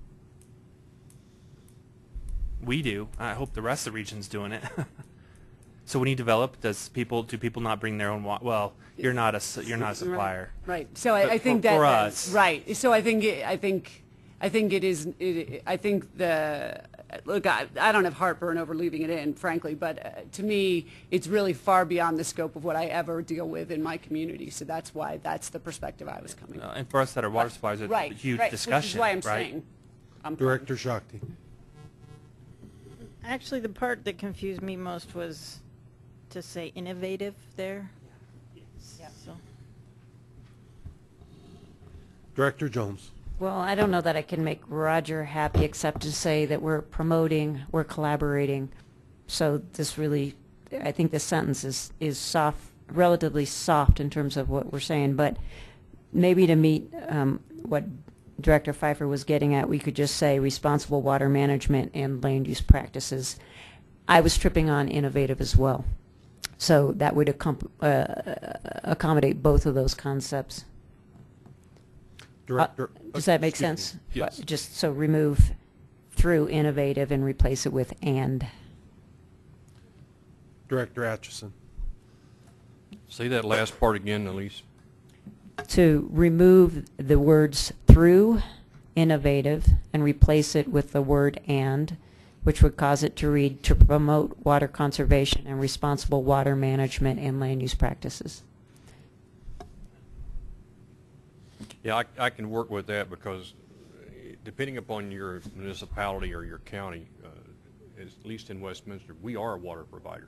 We do. I hope the rest of the region's doing it. So when you develop, does people do people not bring their own water? Well, you're not a you're not a supplier. Right. right. So I, I think for, that for that's us, right. So I think it, I think I think it is. It, I think the look. I, I don't have heartburn over leaving it in, frankly, but uh, to me, it's really far beyond the scope of what I ever deal with in my community. So that's why that's the perspective I was coming. Uh, and for us that are water suppliers, it's right, a huge right, discussion. Which is why I'm right? saying. I'm Director Shakti. Actually, the part that confused me most was to say innovative there. Yeah. So. Director Jones. Well, I don't know that I can make Roger happy except to say that we're promoting, we're collaborating. So this really, I think this sentence is, is soft, relatively soft in terms of what we're saying, but maybe to meet um, what Director Pfeiffer was getting at, we could just say responsible water management and land use practices. I was tripping on innovative as well. So that would accom- uh, accommodate both of those concepts. Director, uh, does that make excuse sense? me. Yes. Just so remove through innovative and replace it with and. Director Atchison. Say that last part again, Elise. To remove the words through innovative and replace it with the word and, which would cause it to read to promote water conservation and responsible water management and land use practices. Yeah, I, I can work with that because depending upon your municipality or your county, uh, at least in Westminster, we are a water provider.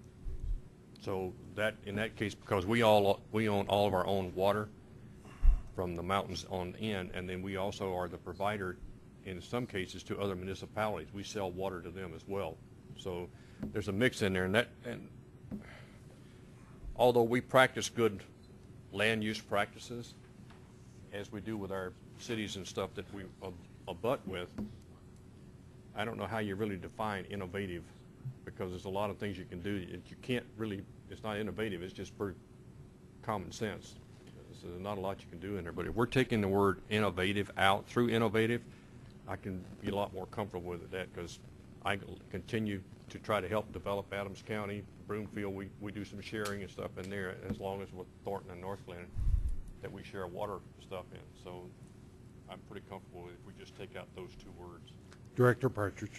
So that in that case, because we all we own all of our own water, from the mountains on in, and then we also are the provider in some cases to other municipalities. We sell water to them as well. So there's a mix in there, and that, and although we practice good land use practices, as we do with our cities and stuff that we ab abut with, I don't know how you really define innovative, because there's a lot of things you can do. It, you can't really, it's not innovative, it's just pretty common sense. So there's not a lot you can do in there. But if we're taking the word innovative out through innovative, I can be a lot more comfortable with that, because I continue to try to help develop Adams County, Broomfield. We, we do some sharing and stuff in there, as long as with Thornton and North Glen, that we share water stuff in. So I'm pretty comfortable if we just take out those two words. Director Partridge.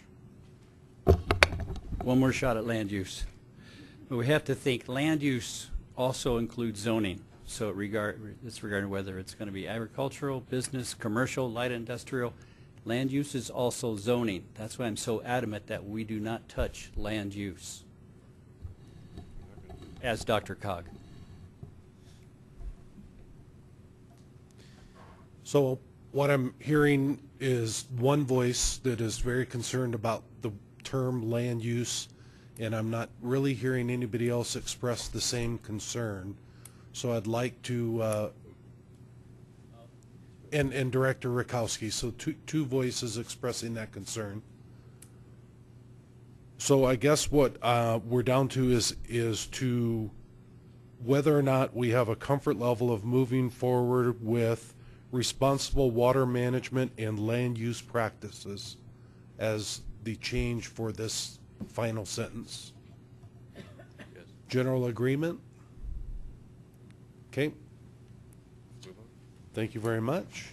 One more shot at land use. But we have to think land use also includes zoning. So it regard, it's regarding whether it's going to be agricultural, business, commercial, light industrial. Land use is also zoning. That's why I'm so adamant that we do not touch land use as Doctor Cog. So what I'm hearing is one voice that is very concerned about the term land use, and I'm not really hearing anybody else express the same concern. So I'd like to, uh, and, and Director Rakowski, so two, two voices expressing that concern. So I guess what uh, we're down to is, is to whether or not we have a comfort level of moving forward with responsible water management and land use practices as the change for this final sentence. Yes. General agreement? Okay. Thank you very much.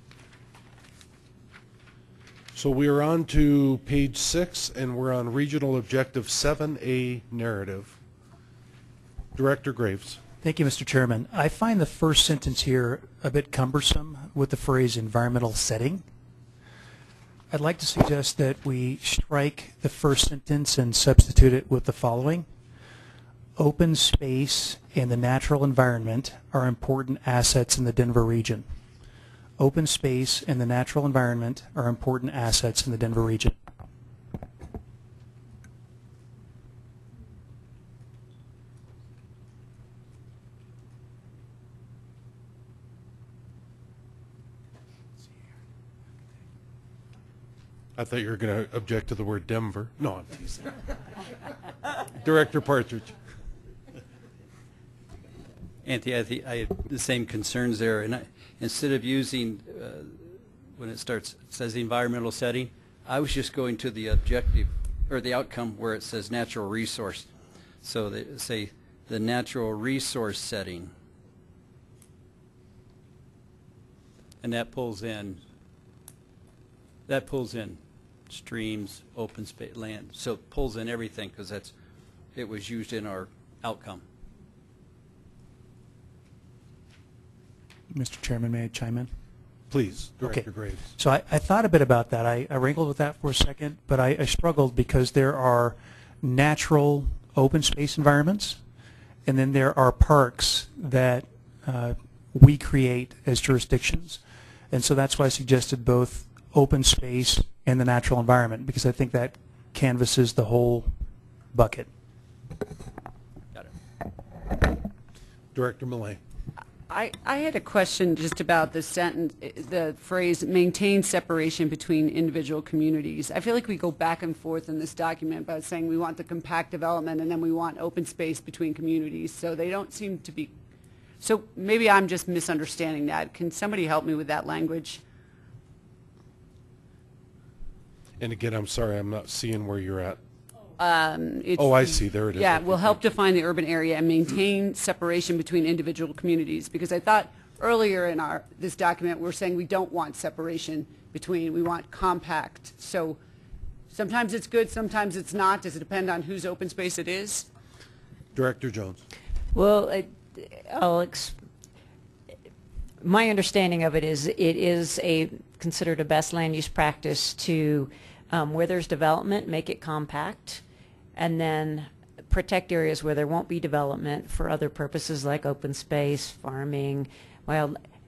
So we are on to page six, and we're on Regional Objective seven A narrative. Director Graves. Thank you, Mister Chairman. I find the first sentence here a bit cumbersome with the phrase environmental setting. I'd like to suggest that we strike the first sentence and substitute it with the following. Open space and the natural environment are important assets in the Denver region. Open space and the natural environment are important assets in the Denver region. I thought you were going to object to the word Denver. No, I'm teasing. Director Partridge. Anthony, I, think I have the same concerns there. And I, instead of using, uh, when it starts, it says the environmental setting, I was just going to the objective, or the outcome where it says natural resource. So they say the natural resource setting. And that pulls in, that pulls in streams, open space, land. So it pulls in everything, because that's, it was used in our outcome. Mister Chairman, may I chime in? Please, Director Okay. Graves. So I, I thought a bit about that. I, I wrangled with that for a second, but I, I struggled because there are natural open space environments, and then there are parks that uh, we create as jurisdictions. And so that's why I suggested both open space and the natural environment, because I think that canvasses the whole bucket. Got it. Director Millay. I, I had a question just about the sentence, the phrase, maintain separation between individual communities. I feel like we go back and forth in this document about saying we want the compact development and then we want open space between communities. So they don't seem to be, so maybe I'm just misunderstanding that. Can somebody help me with that language? And again, I'm sorry, I'm not seeing where you're at. Um, it's Oh, I the- see. There it is. Yeah, Okay, will help thank define the urban area and maintain separation between individual communities. Because I thought earlier in our this document we're saying we don't want separation between, we want compact. So sometimes it's good, sometimes it's not. Does it depend on whose open space it is? Director Jones. Well, it, I'll ex my understanding of it is it is a considered a best land use practice to, um, where there's development, make it compact, and then protect areas where there won't be development for other purposes like open space, farming, wild,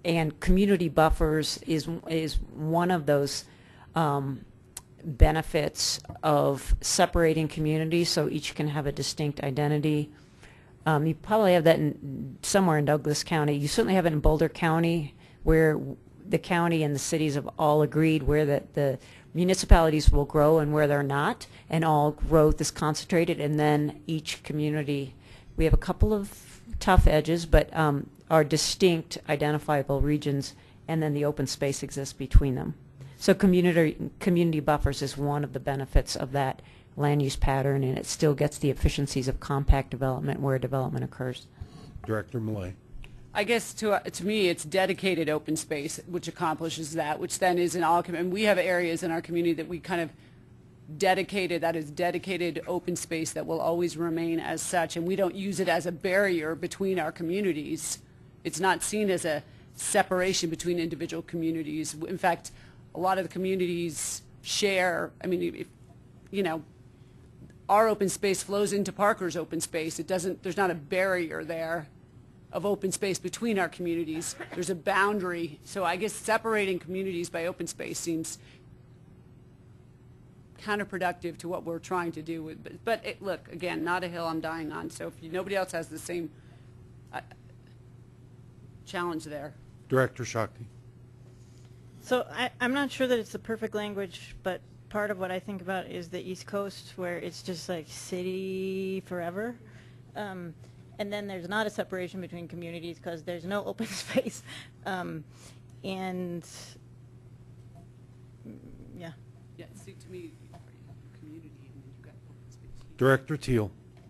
and community buffers is is one of those um, benefits of separating communities, so each can have a distinct identity. Um, you probably have that in, somewhere in Douglas County. You certainly have it in Boulder County, where the county and the cities have all agreed where the, the municipalities will grow and where they're not, and all growth is concentrated, and then each community, we have a couple of tough edges, but um, are distinct identifiable regions, and then the open space exists between them. So community community buffers is one of the benefits of that land use pattern, and it still gets the efficiencies of compact development where development occurs. Director Millay. I guess to, uh, to me, it's dedicated open space, which accomplishes that, which then is in all, com- and we have areas in our community that we kind of dedicated, that is dedicated open space that will always remain as such, and we don't use it as a barrier between our communities. It's not seen as a separation between individual communities. In fact, a lot of the communities share, I mean, if, you know, our open space flows into Parker's open space. It doesn't, there's not a barrier there of open space between our communities. There's a boundary. So I guess separating communities by open space seems counterproductive to what we're trying to do. With, but but it, look, again, not a hill I'm dying on. So if you, nobody else has the same uh, challenge there. Director Shakti. So I, I'm not sure that it's the perfect language, but part of what I think about is the East Coast, where it's just like city forever. Um, and then there's not a separation between communities because there's no open space. Um, and yeah. Yeah, see, to me, community, and then you've got open space. Director Teal.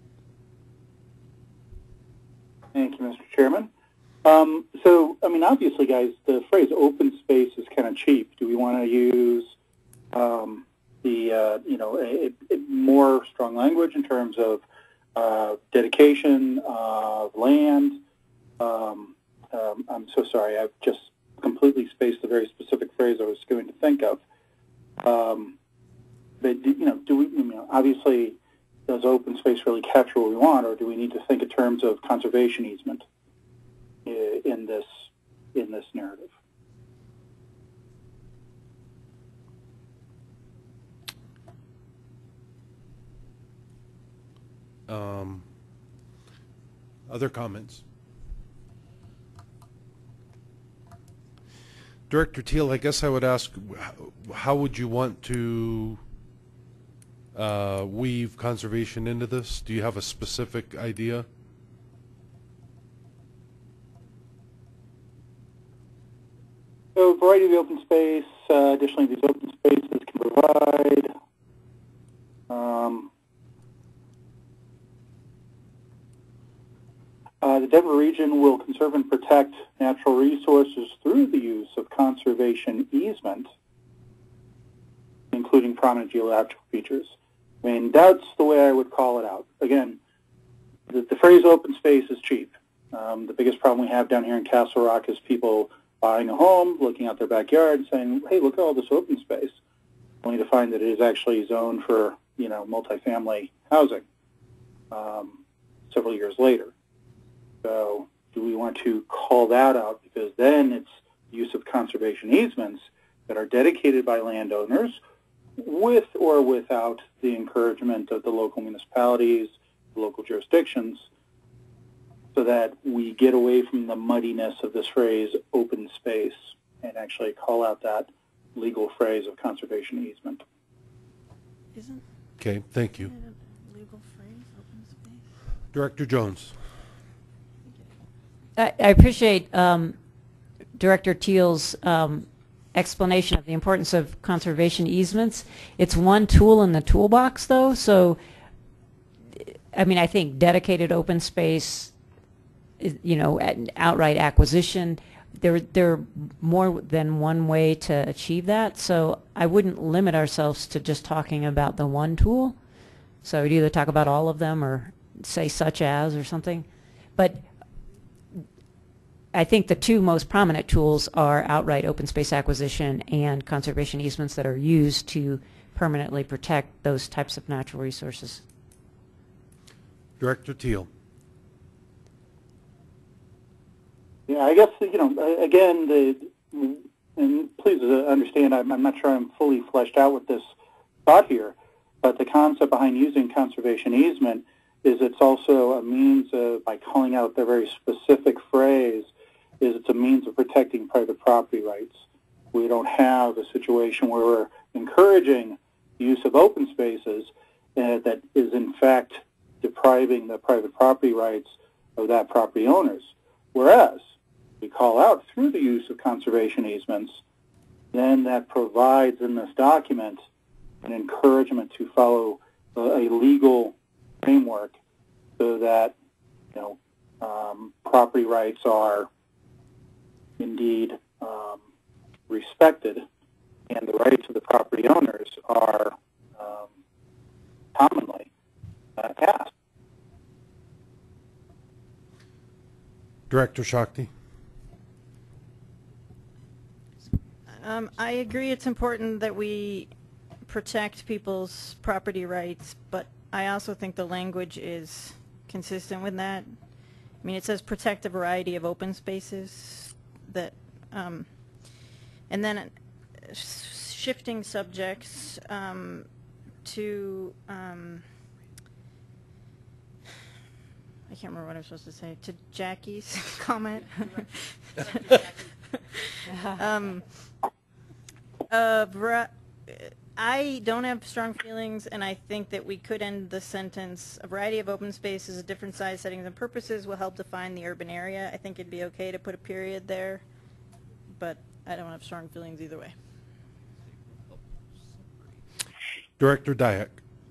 Thank you, Mister Chairman. Um, so, I mean, obviously, guys, the phrase open space is kind of cheap. Do we want to use um, the, uh, you know, a, a more strong language in terms of uh, dedication of land? Um, um, I'm so sorry. I've just completely spaced the very specific phrase I was going to think of. Um, but, you know, do we, you know, obviously, does open space really capture what we want, or do we need to think in terms of conservation easement in this in this narrative? Um, other comments? Director Teal, I guess I would ask, how would you want to uh, weave conservation into this? Do you have a specific idea? So, a variety of the open space. Uh, additionally, these open spaces can provide um, uh, the Denver region will conserve and protect natural resources through the use of conservation easement, including prominent geological features. I mean, that's the way I would call it out. Again, the, the phrase open space is cheap. Um, the biggest problem we have down here in Castle Rock is people buying a home, looking out their backyard, and saying, hey, look at all this open space, only to find that it is actually zoned for, you know, multifamily housing um, several years later. So do we want to call that out? Because then it's use of conservation easements that are dedicated by landowners with or without the encouragement of the local municipalities, the local jurisdictions, so that we get away from the muddiness of this phrase open space and actually call out that legal phrase of conservation easement. Isn't Okay, thank you. a legal phrase, open space? Director Jones. I, I appreciate um, Director Teal's um, explanation of the importance of conservation easements. It's one tool in the toolbox, though, so, I mean, I think dedicated open space, you know, outright acquisition, there there are more than one way to achieve that. So I wouldn't limit ourselves to just talking about the one tool. So we'd either talk about all of them or say such as or something. But I think the two most prominent tools are outright open space acquisition and conservation easements that are used to permanently protect those types of natural resources. Director Teal. Yeah, I guess, you know, again, the, and please understand, I'm, I'm not sure I'm fully fleshed out with this thought here, but the concept behind using conservation easement is it's also a means of, by calling out the very specific phrase, is it's a means of protecting private property rights. We don't have a situation where we're encouraging the use of open spaces uh, that is in fact depriving the private property rights of that property owners. Whereas we call out through the use of conservation easements, then that provides in this document an encouragement to follow a, a legal framework so that, you know, um, property rights are indeed um, respected and the rights of the property owners are um, commonly uh, asked. Director Shakti. Um, I agree it's important that we protect people's property rights, but I also think the language is consistent with that. I mean, it says protect a variety of open spaces that, um, and then uh, shifting subjects um, to, um, I can't remember what I'm supposed to say, to Jackie's comment. um, uh, I don't have strong feelings, and I think that we could end the sentence, a variety of open spaces of different size, settings, and purposes will help define the urban area. I think it'd be okay to put a period there, but I don't have strong feelings either way. Director Dyack.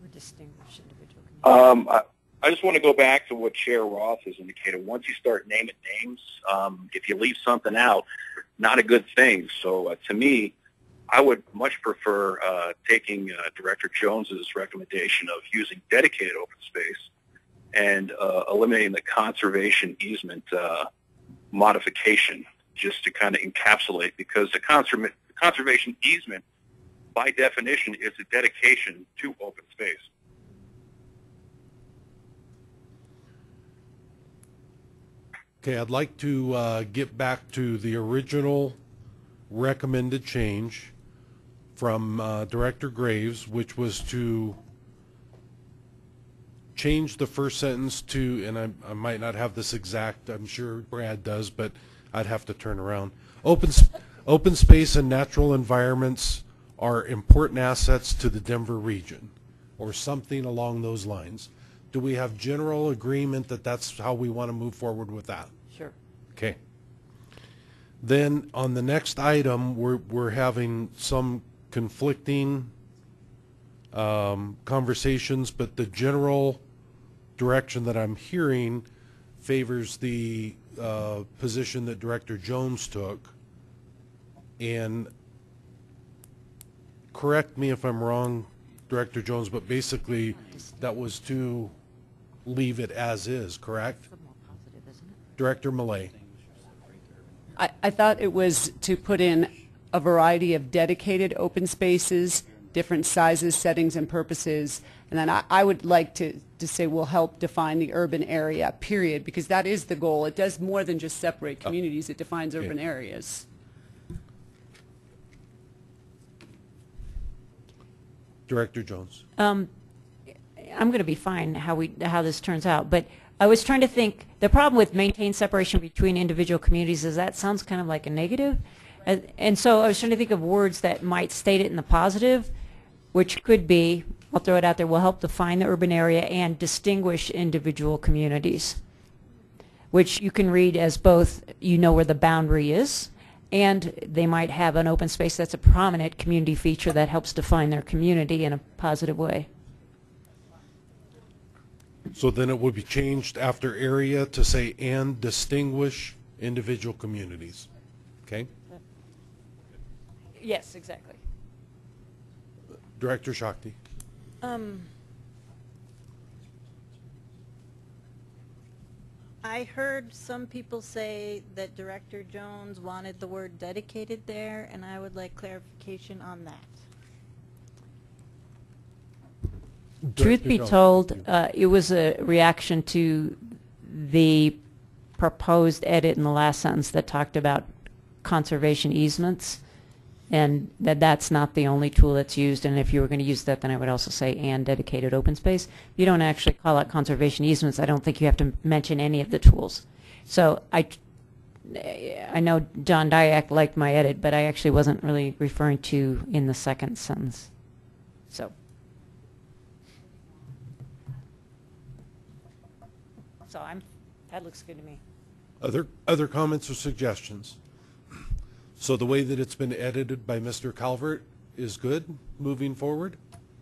Um, I, I just want to go back to what Chair Roth has indicated. Once you start naming names, um, if you leave something out, not a good thing. So uh, to me, I would much prefer uh, taking uh, Director Jones's recommendation of using dedicated open space and uh, eliminating the conservation easement uh, modification, just to kind of encapsulate, because the conser conservation easement, by definition, is a dedication to open space. Okay, I'd like to uh, get back to the original recommended change from uh, Director Graves, which was to change the first sentence to, and I, I might not have this exact, I'm sure Brad does, but I'd have to turn around. Open, open space and natural environments are important assets to the Denver region, or something along those lines. Do we have general agreement that that's how we want to move forward with that? Sure. Okay. Then on the next item, we're, we're having some conflicting um, conversations, but the general direction that I'm hearing favors the uh, position that Director Jones took. And correct me if I'm wrong, Director Jones, but basically that was to leave it as is, correct? Director Millay. I, I thought it was to put in a variety of dedicated open spaces, different sizes, settings, and purposes. And then I, I would like to, to say we'll help define the urban area, period, because that is the goal. It does more than just separate communities. It defines urban Okay. areas. Director Jones. Um, I'm going to be fine how we how this turns out, but I was trying to think, the problem with maintain separation between individual communities is that sounds kind of like a negative. And, and so I was trying to think of words that might state it in the positive, which could be, I'll throw it out there, will help define the urban area and distinguish individual communities, which you can read as both, you know where the boundary is, and they might have an open space that's a prominent community feature that helps define their community in a positive way. So then it would be changed after area to say and distinguish individual communities. Okay? Yes, exactly. Director Shakti. Um, I heard some people say that Director Jones wanted the word dedicated there, and I would like clarification on that. Truth be told, uh, it was a reaction to the proposed edit in the last sentence that talked about conservation easements, and that that's not the only tool that's used. And if you were going to use that, then I would also say and dedicated open space. If you don't actually call out conservation easements, I don't think you have to mention any of the tools. So I, I know John Dyack liked my edit, but I actually wasn't really referring to in the second sentence. So. So I'm, that looks good to me. Other, other comments or suggestions? So the way that it's been edited by Mister Calvert is good moving forward?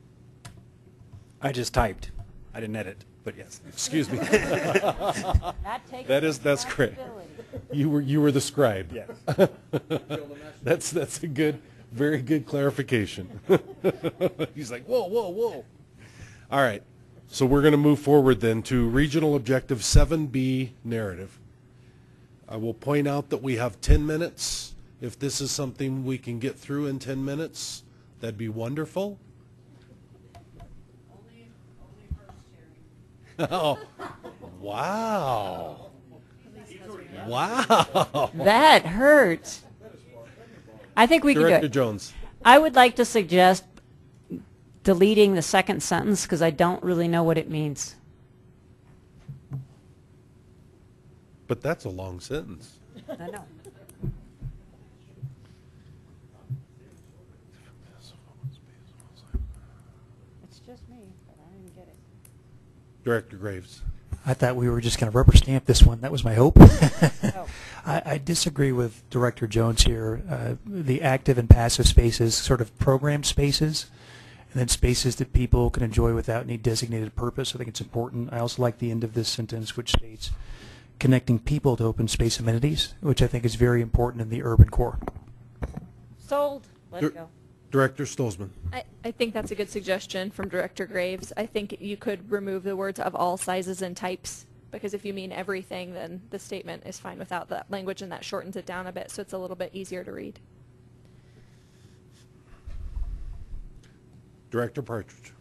I just typed. I didn't edit, but yes. Excuse me. That takes That is, that's great. You were, you were the scribe. Yes. That's, that's a good, very good clarification. He's like, whoa, whoa, whoa. All right. So we're going to move forward then to Regional Objective seven B narrative. I will point out that we have ten minutes. If this is something we can get through in ten minutes, that'd be wonderful. Only, only first Oh, wow. Wow. That hurts. I think we can do Director it. Jones. I would like to suggest deleting the second sentence because I don't really know what it means. But that's a long sentence. I know. It's just me, but I didn't get it. Director Graves. I thought we were just going to rubber stamp this one. That was my hope. Oh. I, I disagree with Director Jones here. Uh, the active and passive spaces, sort of programmed spaces, and then spaces that people can enjoy without any designated purpose. I think it's important. I also like the end of this sentence, which states connecting people to open space amenities, which I think is very important in the urban core. Sold. Let it go. Director Stolzman. I, I think that's a good suggestion from Director Graves. I think you could remove the words of all sizes and types, because if you mean everything, then the statement is fine without that language, and that shortens it down a bit, so it's a little bit easier to read. Director Partridge.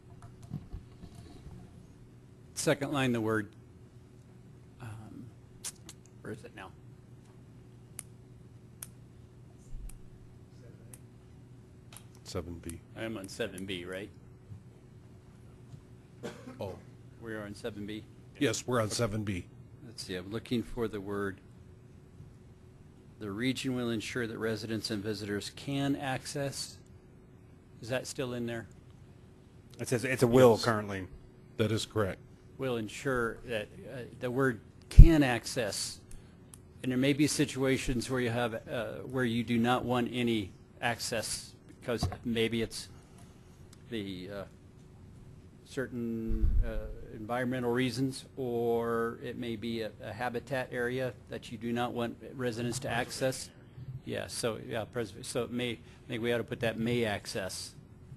Second line, the word, um, where is it now? seven B. I'm on seven B, right? Oh. We are on seven B? Yes, we're on seven B. Let's see, I'm looking for the word, the region will ensure that residents and visitors can access. Is that still in there? It says it's a will Yes. currently. That is correct. Will ensure that uh, the word can access, and there may be situations where you have, uh, where you do not want any access because maybe it's the uh, certain uh, environmental reasons, or it may be a, a habitat area that you do not want residents to access. Yeah, so yeah, pres so it may, I think we ought to put that may access,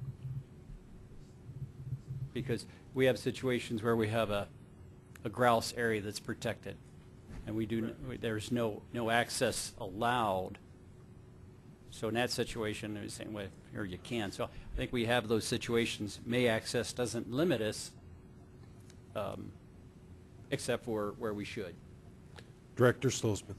because we have situations where we have a, a grouse area that's protected, and we do n there's no no access allowed. So in that situation, they're saying, well, here you can. So I think we have those situations. May access doesn't limit us, um, except for where we should. Director Stolzman.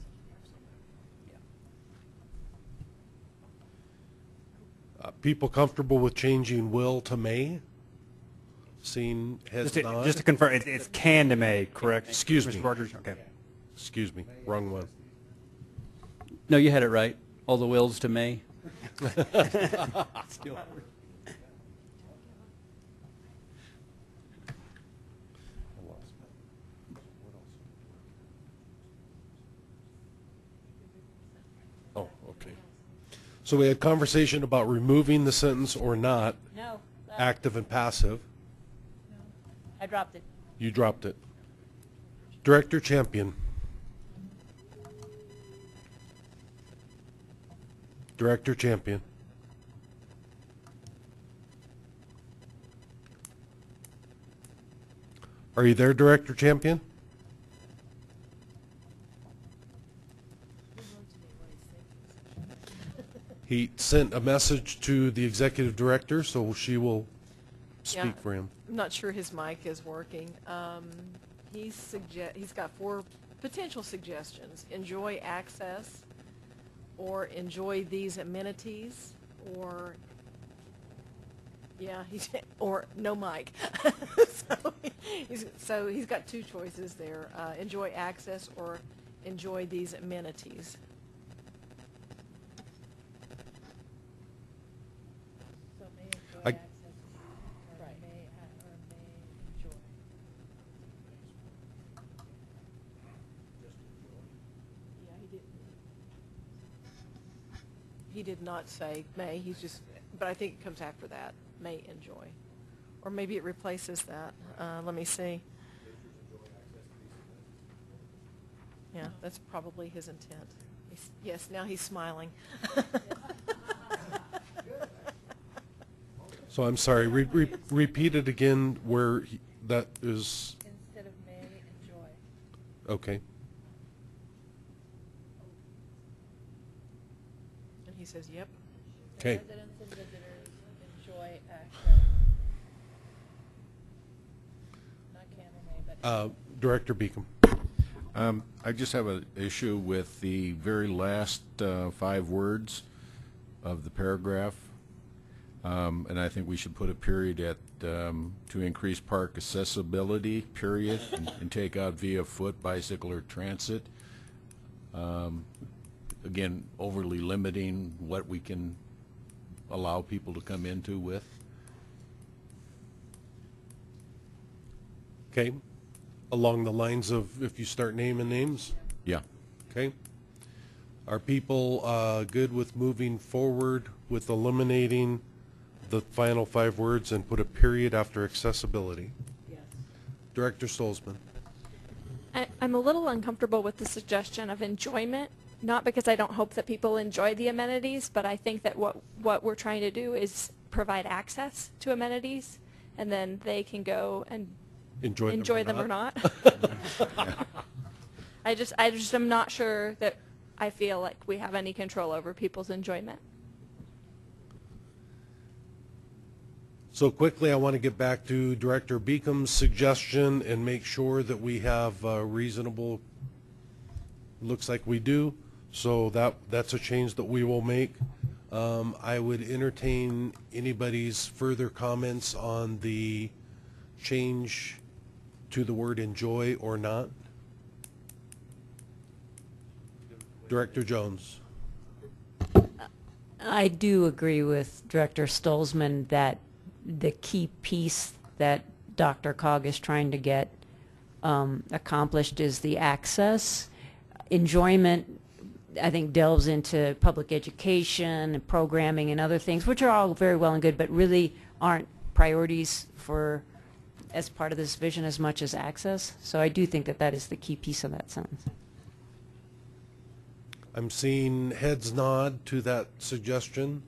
Uh, people comfortable with changing will to may? Seen has Just to, not. just to confirm, it, it's can to may, correct? Excuse Mister me. Rogers? Okay. Excuse me. Wrong one. No, you had it right. All the wills to may. Still. Oh, okay. So we had conversation about removing the sentence or not, No. uh, active and passive. I dropped it. You dropped it. Director Champion. Director Champion. Are you there, Director Champion? He sent a message to the executive director, so she will speak Yeah. for him. I'm not sure his mic is working. Um, he's suggest he's got four potential suggestions. Enjoy access, or enjoy these amenities, or, yeah, he's, or no mic. so, he's, so he's got two choices there. Uh, enjoy access or enjoy these amenities. So may enjoy I, access or right. may, or may enjoy. Yeah, he did. He did not say may. He's just, but I think it comes after that. May enjoy, or maybe it replaces that. Uh, let me see. Yeah, that's probably his intent. He's, yes, now he's smiling. So I'm sorry, re re repeat it again where he, that is. Instead of may, enjoy. Okay. And he says, yep. Okay. Residents and visitors enjoy access. Not can or may, but. Uh, Director Beacom. Um, I just have an issue with the very last uh, five words of the paragraph. Um, and I think we should put a period at um, to increase park accessibility, period, and, and take out via foot, bicycle, or transit. Um, again, overly limiting what we can allow people to come into with. Okay. Along the lines of if you start naming names? Yeah. Okay. Are people uh, good with moving forward with eliminating the final five words and put a period after accessibility? Yes. Director Stolzman. I, I'm a little uncomfortable with the suggestion of enjoyment, not because I don't hope that people enjoy the amenities, but I think that what, what we're trying to do is provide access to amenities, and then they can go and enjoy, enjoy them, them or or not. not. I just, I just am not sure that I feel like we have any control over people's enjoyment. So quickly, I want to get back to Director Beacom's suggestion and make sure that we have uh, reasonable, looks like we do, so that that's a change that we will make. Um, I would entertain anybody's further comments on the change to the word enjoy or not. Director Jones. I do agree with Director Stolzman that the key piece that Doctor Cog is trying to get um, accomplished is the access. Enjoyment, I think, delves into public education and programming and other things, which are all very well and good, but really aren't priorities for as part of this vision as much as access. So I do think that that is the key piece of that sentence. I'm seeing heads nod to that suggestion.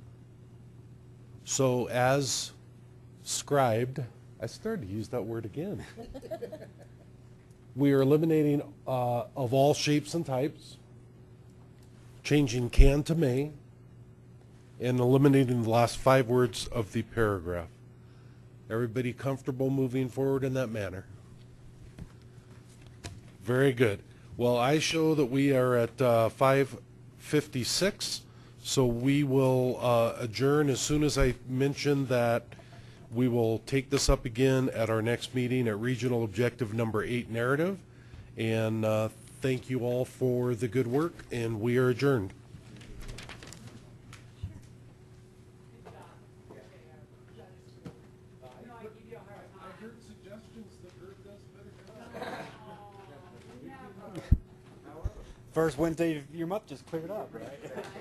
So as scribed, I started to use that word again. We are eliminating uh, of all shapes and types, changing can to may, and eliminating the last five words of the paragraph. Everybody comfortable moving forward in that manner? Very good. Well, I show that we are at uh, five fifty-six, so we will uh, adjourn as soon as I mention that we will take this up again at our next meeting at Regional Objective Number eight Narrative. And uh, thank you all for the good work, and we are adjourned. First Wednesday of your month, just clear it up, right?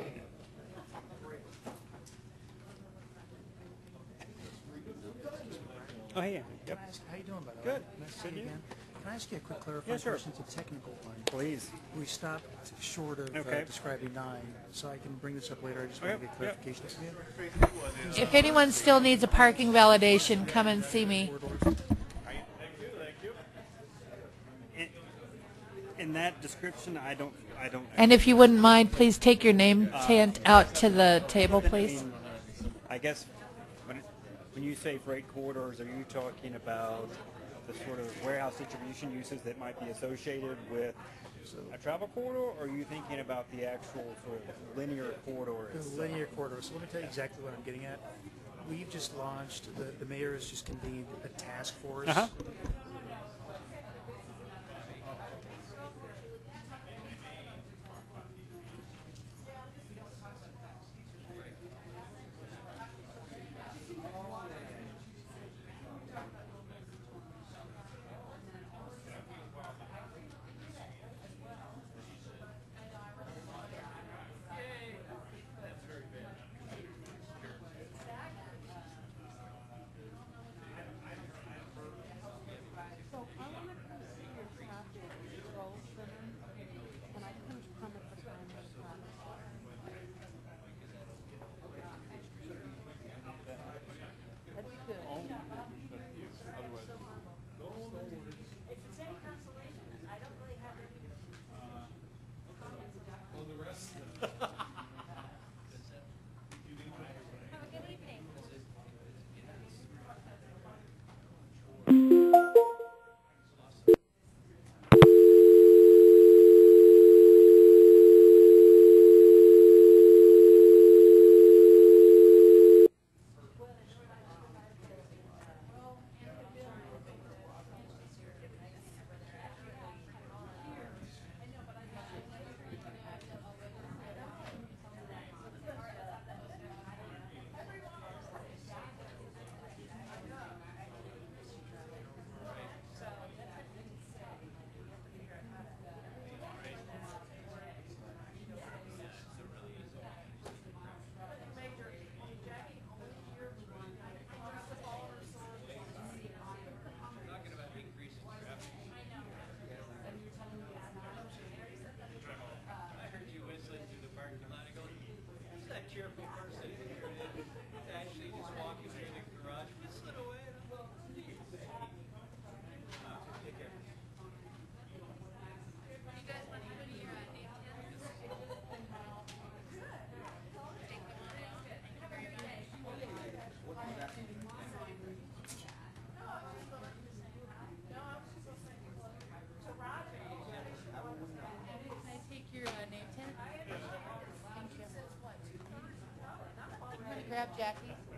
Oh, yeah. Yep. How you doing, by the way? Good. Nice to see you again. Can I ask you a quick clarifying Yeah, sure. question? It's a technical one. Please. We stopped short of Okay. uh, describing nine, so I can bring this up later. I just Okay. want to get Yep. clarification. If anyone still needs a parking validation, come and see me. In, in that description, I don't, I don't. And if you wouldn't mind, please take your name tent out to the table, I please. mean, I guess when, when you say freight corridors, are you talking about the sort of warehouse distribution uses that might be associated with a travel corridor, or are you thinking about the actual sort of linear corridor The itself? linear corridor. So let me tell you exactly what I'm getting at. We've just launched, the, the mayor has just convened a task force. Uh-huh. Grab Jackie.